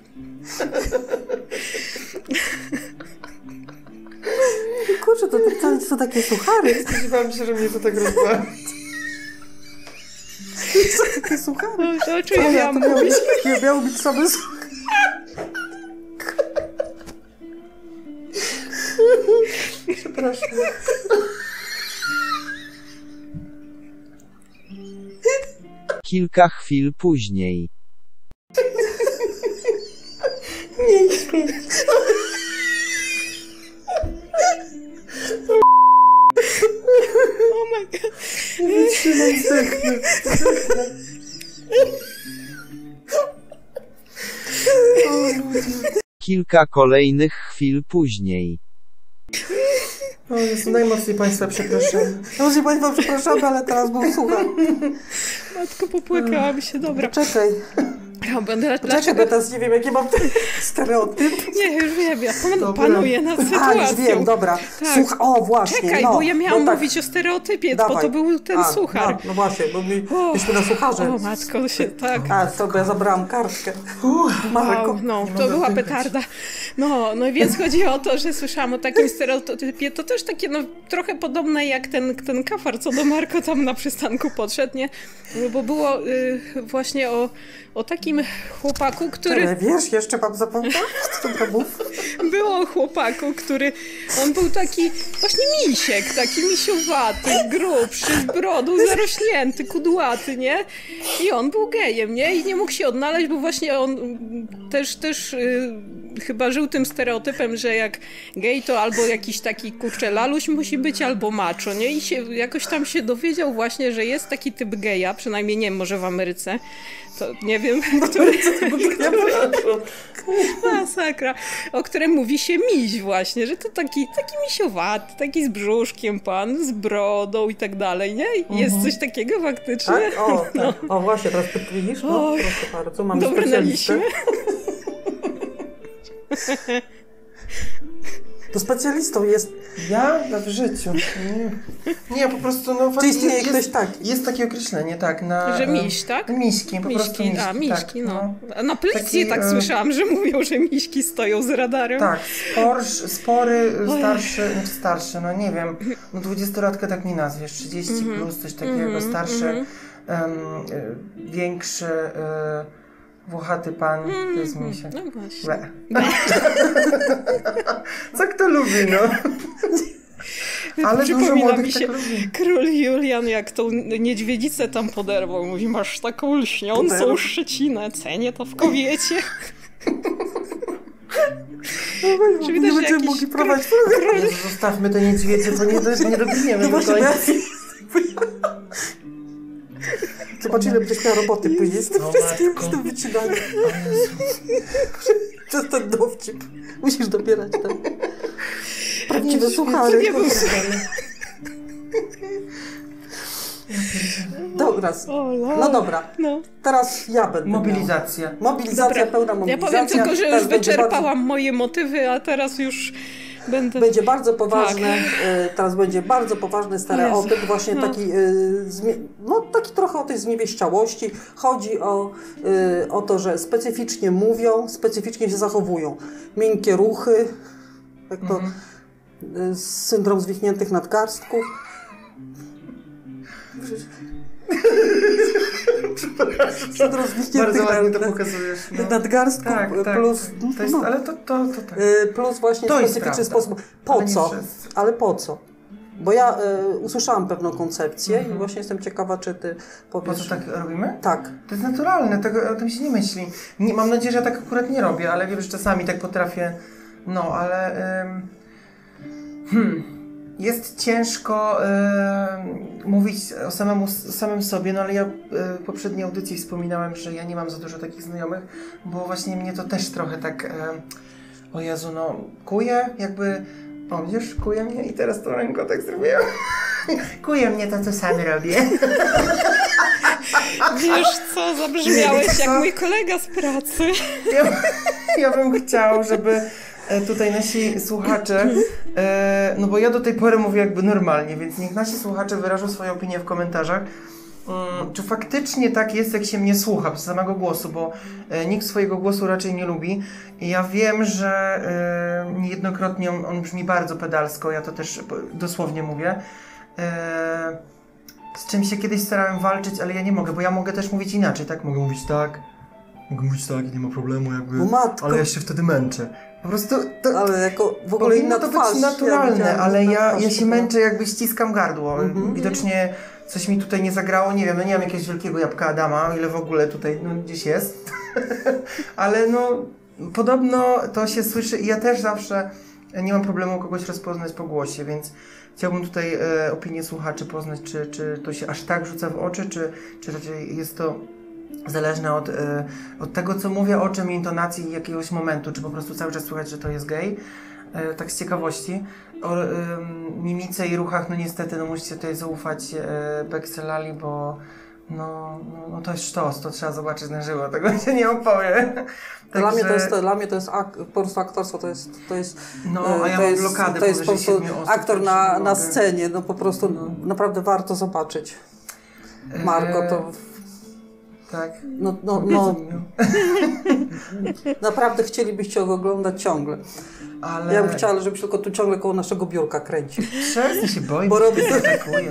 Kurczę, to wcale są takie suchary. Spodziewałam się, że mnie to tak rozbawi. Jakie suchary? No, to o czym ja to miało być same suchary. Przepraszam. Kilka chwil później. Nie śmiej. Oh my god. Nie wytrzymam, zdechnę. Kilka kolejnych chwil później. O Jezu, najmocniej Państwa przepraszam. Może Państwa przepraszamy, ale teraz był suchar. Matko, popłakałam się, dobra. Czekaj. Ja będę, Poczekaj, bo teraz nie wiem, jaki mam stereotyp. Nie, już wiem, ja Dobra. panuję nad sytuacją. A, już wiem, dobra. Tak. O, właśnie. Czekaj, no, bo ja miałam tak. mówić o stereotypie, Dawaj. bo to był ten suchar. No właśnie, bo myśmy na sucharze. O matko, się tak. A, to bo ja zabrałam kartkę. Marko. Wow, no, Nie to mogę była oddychać. petarda. No więc chodzi o to, że słyszałam o takim stereotypie, to też takie no trochę podobne jak ten kafar, co do Marko tam na przystanku podszedł, nie? Bo było właśnie o takim chłopaku, który... Tyle, wiesz, jeszcze mam zapomnieć? Dobra, mów. Było o chłopaku, który... On był taki właśnie misiek, taki misiowaty, grubszy, z brodą, zarośnięty, kudłaty, nie? I on był gejem, nie? I nie mógł się odnaleźć, bo właśnie on też chyba żył tym stereotypem, że jak gej to albo jakiś taki kurczę laluś musi być, albo macho, nie? I jakoś tam się dowiedział właśnie, że jest taki typ geja, przynajmniej nie wiem, może w Ameryce, to nie wiem, który... Masakra, o którym mówi się miś właśnie, że to taki taki taki z brzuszkiem pan, z brodą i tak dalej, nie? Jest coś takiego faktycznie? Tak? O, tak. O, właśnie, teraz widzisz? No, Oj. proszę bardzo, mamy Dobrnęliśmy. specjalistę. To specjalistą jest... Ja? W życiu. Nie, po prostu no Czy istnieje ktoś taki? Jest takie określenie, tak, na... Że miś, tak? Miśki, po prostu miśki. Miśki, tak, no. A na policji Taki, tak słyszałam, że mówią, że miśki stoją z radarem. Tak, spory, starszy, no nie wiem, no 20-latka tak nie nazwiesz, 30 plus, coś takiego, starszy, większy, włochaty pan, to jest misiek. No właśnie. Łe. Co kto lubi, no? Ale dużo Przypomina młodych mi się tak lubi. król Julian, jak tą niedźwiedzicę tam poderwał. Mówi, masz taką lśniącą szczecinę, cenię to w kobiecie. Czy widać, nie że będziemy jakiś mogli prowadzić Jezu, zostawmy te niedźwiedzie, bo nie dobijemy No do właśnie, końca. zobacz, ile będziesz miała roboty później z tym O wszystkim, matko. z tym wycinaniem. To jest ten dowcip. Musisz dobierać ten prawdziwe suchary. nie był Dobra. No dobra. No. Teraz ja będę Mobilizacja. miała. Mobilizacja, Dobra. pełna Ja mobilizacja. powiem tylko, że Teraz już będzie wyczerpałam moje motywy, a teraz już będę... Będzie bardzo poważny, teraz będzie bardzo poważny stereotyp, właśnie No. taki, taki trochę o tej zniewieściałości. Chodzi o to, że specyficznie mówią, specyficznie się zachowują. Miękkie ruchy, jak to syndrom zwichniętych nadgarstków. Syndrom Bardzo zwichniętych ładnie to pokazujesz. No. nadgarstków Tak, plus... To jest, no. ale to tak. Plus właśnie To jest specyficzny prawda. sposób. Po Ale nie co? wszyscy. Ale po co? Bo ja usłyszałam pewną koncepcję i właśnie jestem ciekawa, czy ty Po powiesz... co tak robimy? Tak. To jest naturalne, o tym się nie myśli. Nie, mam nadzieję, że ja tak akurat nie robię, ale wiem, że czasami tak potrafię. No, ale... Jest ciężko mówić o samym sobie, no ale ja w poprzedniej audycji wspominałem, że ja nie mam za dużo takich znajomych, bo właśnie mnie to też trochę tak, o Jezu, no kuje, jakby, o widzisz, kuje mnie i teraz tą ręką tak zrobiłem. Kuje mnie to, co sam robię. Wiesz co, zabrzmiałeś Wiesz jak co? mój kolega z pracy. Ja bym chciał, żeby tutaj nasi słuchacze, no bo ja do tej pory mówię jakby normalnie, więc niech nasi słuchacze wyrażą swoją opinię w komentarzach, czy faktycznie tak jest, jak się mnie słucha z samego głosu, bo nikt swojego głosu raczej nie lubi. I ja wiem, że niejednokrotnie on brzmi bardzo pedalsko, ja to też dosłownie mówię. z czym się kiedyś starałem walczyć, ale ja nie mogę, bo ja mogę też mówić inaczej, tak? Mogę mówić tak i nie ma problemu jakby, O matko. ale ja się wtedy męczę. Po prostu to... Ale jako w ogóle inna to twarz. być naturalne, widziałam ale inną ja twarz, się męczę, jakby ściskam gardło. Widocznie coś mi tutaj nie zagrało, nie wiem, no nie mam jakiegoś wielkiego jabłka Adama, o ile w ogóle tutaj gdzieś jest. Ale podobno to się słyszy i ja też zawsze nie mam problemu kogoś rozpoznać po głosie, więc chciałbym tutaj opinię słuchaczy poznać, czy to się aż tak rzuca w oczy, czy raczej jest to zależne od tego, co mówię, o czym, intonacji i jakiegoś momentu, czy po prostu cały czas słychać, że to jest gej. Tak z ciekawości. O mimice i ruchach, niestety, musicie tutaj zaufać Bekselali, bo to jest sztos, to trzeba zobaczyć na żywo, tego się nie opowiem. Dla mnie to jest po prostu aktorstwo, to jest a ja mam blokadę, to jest po prostu aktor na scenie, po prostu naprawdę warto zobaczyć. Marko, to... Tak. Naprawdę chcielibyście go oglądać ciągle. Ale... Ja bym chciała, żebyś tylko tu ciągle koło naszego biurka kręcił. Przestań się boi, bo robi atakuje.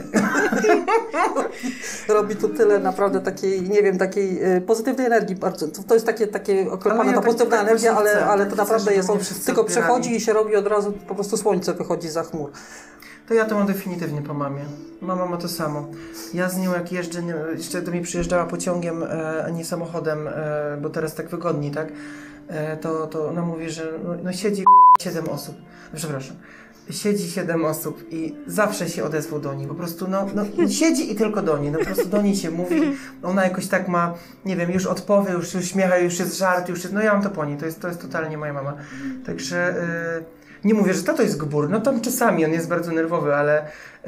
Robi tu tyle naprawdę takiej, nie wiem, takiej pozytywnej energii bardzo. To jest takie oklepane ta pozytywna energia, ale to naprawdę jest, on tylko przechodzi i się robi od razu, po prostu słońce wychodzi za chmur. To ja to mam definitywnie po mamie. Mama ma to samo. Ja z nią jak jeżdżę, jeszcze do mnie przyjeżdżała pociągiem, a nie samochodem, bo teraz tak wygodniej, tak? To ona mówi, że siedzi 7 osób. Przepraszam. Siedzi 7 osób i zawsze się odezwał do niej. Po prostu siedzi i tylko do niej. Po prostu do niej się mówi. Ona jakoś tak ma, nie wiem, już odpowie, już śmiecha, już jest żart, już jest... ja mam to po niej. To jest totalnie moja mama. Także... Nie mówię, że tato jest gbur, tam czasami on jest bardzo nerwowy, ale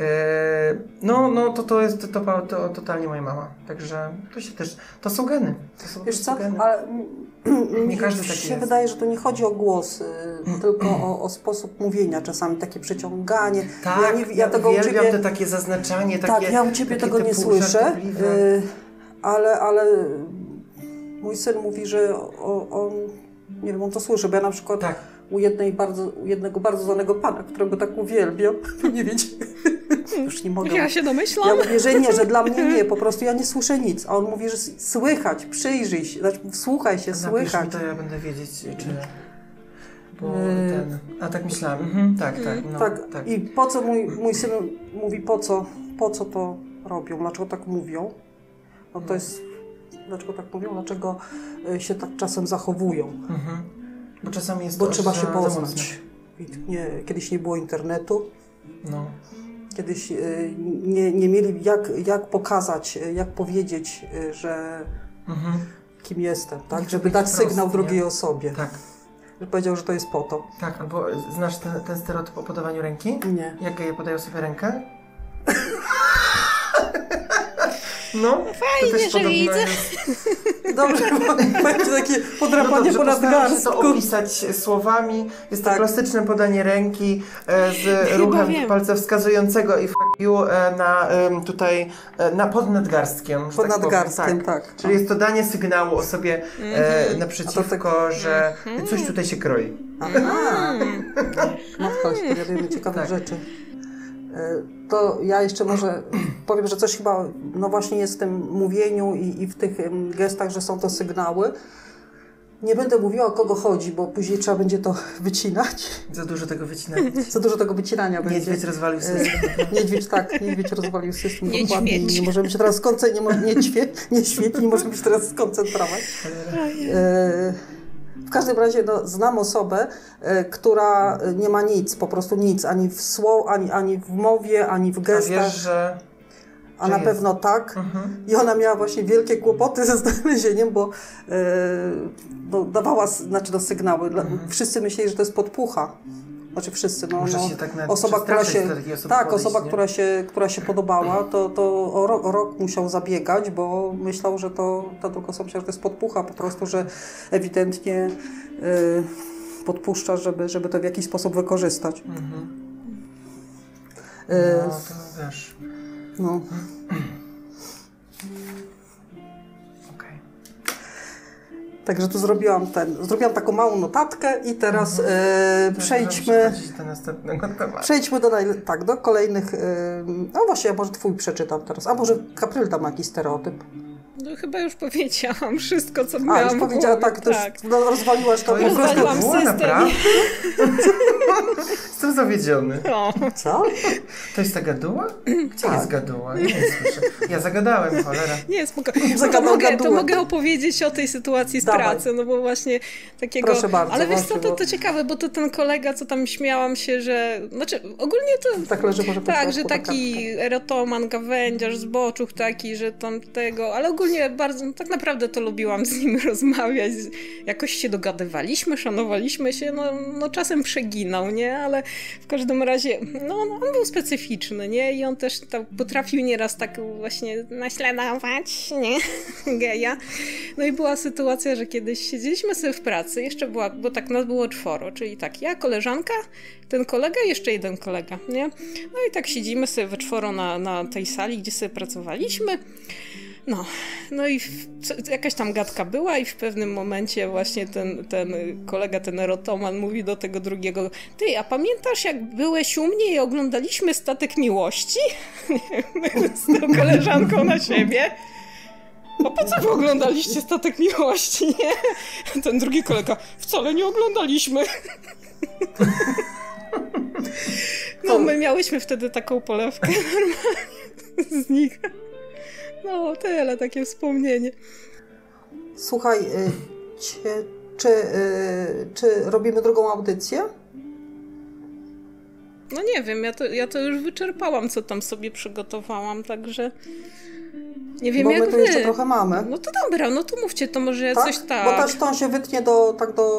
to jest totalnie moja mama. Także to się też, to są geny. Wiesz co, ale nie każdy taki się wydaje, że to nie chodzi o głos, tylko o sposób mówienia, czasami takie przeciąganie. Tak, ja tego uwielbiam te takie zaznaczanie. Tak, ja u Ciebie tego nie słyszę, ale mój syn mówi, że on, nie wiem, on to słyszy, bo ja na przykład... Tak. U jednego bardzo znanego pana, którego tak uwielbiam, nie wiecie, już nie mogę. Ja się domyślam. Ja mówię, że nie, że dla mnie nie, po prostu ja nie słyszę nic. A on mówi, że słychać, przyjrzyj się, znaczy wsłuchaj się, słychać. Mi to ja będę wiedzieć, czy... Bo a tak myślałem. Tak. I po co mój syn mówi, po co to robią, dlaczego tak mówią? To jest, dlaczego tak mówią, dlaczego się tak czasem zachowują. Bo czasami jest bo trzeba się poznać. Kiedyś nie było internetu. Kiedyś nie mieli jak pokazać, jak powiedzieć, że kim jestem, tak? Żeby dać sygnał drugiej osobie. Tak. Że powiedział, że to jest po to. Tak, albo znasz ten stereotyp o podawaniu ręki? Nie. Jak geje podają sobie rękę? Fajnie, że widzę. Dobrze, będzie takie podrapanie ponad garstką. To opisać słowami. Jest to klasyczne podanie ręki z ruchem palca wskazującego i na pod nadgarstkiem. Pod nadgarstkiem, tak. Czyli jest to danie sygnału osobie naprzeciwko, że coś tutaj się kroi. Matko, się dowiadujemy ciekawych rzeczy. To ja jeszcze może powiem, że coś chyba właśnie jest w tym mówieniu i w tych gestach, że są to sygnały. Nie będę mówiła, o kogo chodzi, bo później trzeba będzie to wycinać. Za dużo tego wycinania. Za dużo tego wycinania będzie. Niedźwiedź rozwalił system. Niedźwiedź rozwalił system. Dokładnie. Nie możemy się teraz nie możemy się teraz skoncentrować. W każdym razie znam osobę, która nie ma nic, po prostu nic, ani w ani w mowie, ani w gestach. A wiesz, że na pewno tak. I ona miała właśnie wielkie kłopoty ze znalezieniem, bo dawała sygnały. Wszyscy myśleli, że to jest podpucha. Znaczy wszyscy, osoba, która się podobała, to o rok musiał zabiegać, bo myślał, że ta druga osoba, że to jest podpucha, po prostu, że ewidentnie podpuszcza, żeby to w jakiś sposób wykorzystać. To wiesz. Także tu zrobiłam taką małą notatkę i teraz przejdźmy do kolejnych. No właśnie, ja może twój przeczytam teraz. A może Kaprylda ma jakiś stereotyp? No chyba już powiedziałam wszystko, co miałam. A, już powiedziała, tak, to tak. Już rozwaliłaś to. Rozwaliłam system. Jestem zawiedziony. No. Co? To jest ta gaduła? Gdzie jest gaduła? Nie słyszę. Ja zagadałem, cholera. Nie, spokojnie. To mogę opowiedzieć o tej sytuacji z pracy, no bo właśnie takiego... Proszę bardzo. Ale wiesz co, to ciekawe, bo to ten kolega, co tam śmiałam się, że... Znaczy, ogólnie to... Tak leży może tak, że taki erotoman, gawędziarz, zboczuch taki, że tam tego... Ale ogólnie bardzo... No, tak naprawdę to lubiłam z nim rozmawiać. Jakoś się dogadywaliśmy, szanowaliśmy się. No czasem przeginał, nie? Ale w każdym razie, no on był specyficzny, nie? I on też potrafił nieraz tak właśnie naśladować, nie? Geja. No i była sytuacja, że kiedyś siedzieliśmy sobie w pracy, jeszcze była, bo tak nas było 4, czyli tak ja, koleżanka, ten kolega i jeszcze jeden kolega, nie? No i tak siedzimy sobie we 4 na tej sali, gdzie sobie pracowaliśmy. No i jakaś tam gadka była i w pewnym momencie właśnie ten kolega, ten erotoman mówi do tego drugiego: ty, a pamiętasz, jak byłeś u mnie i oglądaliśmy Statek Miłości? My z tą koleżanką na siebie. A po co wy oglądaliście Statek Miłości, nie? Ten drugi kolega: wcale nie oglądaliśmy. No my miałyśmy wtedy taką polewkę normalnie z nich. No, tyle, takie wspomnienie. Słuchaj, czy robimy drugą audycję? No nie wiem, ja to już wyczerpałam, co tam sobie przygotowałam, także nie wiem, bo jak my tu wy. Jeszcze trochę mamy. No to dobra, no to mówcie, to może tak? coś tak. Bo też to się wytnie do...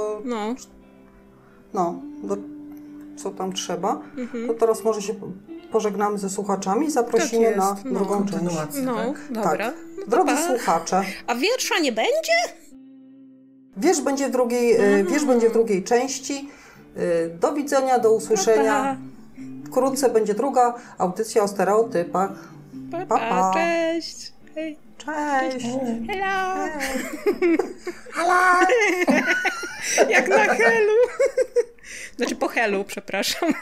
co tam trzeba. To teraz może się pożegnamy ze słuchaczami i zaprosimy tak na drugą część. No, tak? dobra. Tak. No drodzy słuchacze. A wiersza nie będzie? Wiersz będzie w drugiej części. Do widzenia, do usłyszenia. Wkrótce będzie druga audycja o stereotypach. Pa. Cześć. Hej. Cześć. Hello. Hello. Jak na helu. Znaczy po helu, przepraszam.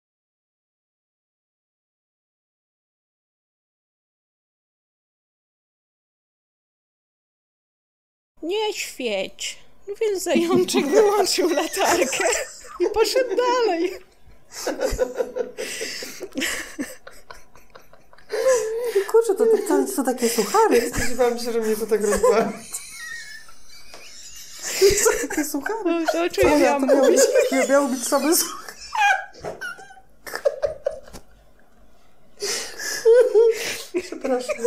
Nie świeć. No więc zajączek wyłączył latarkę i poszedł dalej. Kurczę, to wcale są takie suchary. Spodziewałam się, że mnie to tak rozbawi. Takie suchary. No, to oczywiście miało być same suchary. Przepraszam.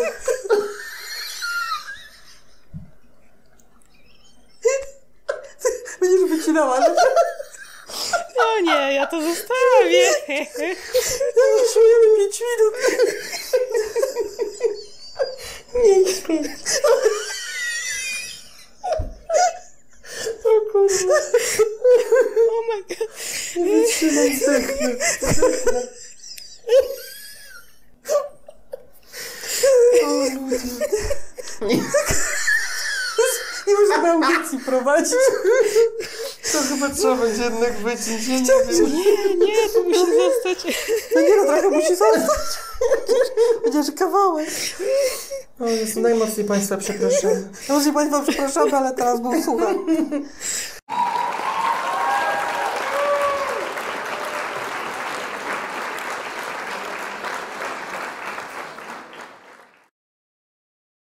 Będziesz wycinała. No nie, ja to zostawię. Już mamy 5 minut. Nie śmiej. O kurwa. Oh my god. Nie wytrzymaj, zdechnę. O ludzie. Nie można audycji prowadzić. To chyba trzeba będzie jednak wyciąć. Nie, to musi zostać. No nie, no trochę musi zostać. Chociaż kawałek. O Jezu, najmocniej Państwa przepraszamy. Najmocniej Państwa przepraszamy, ale teraz był słuchaj.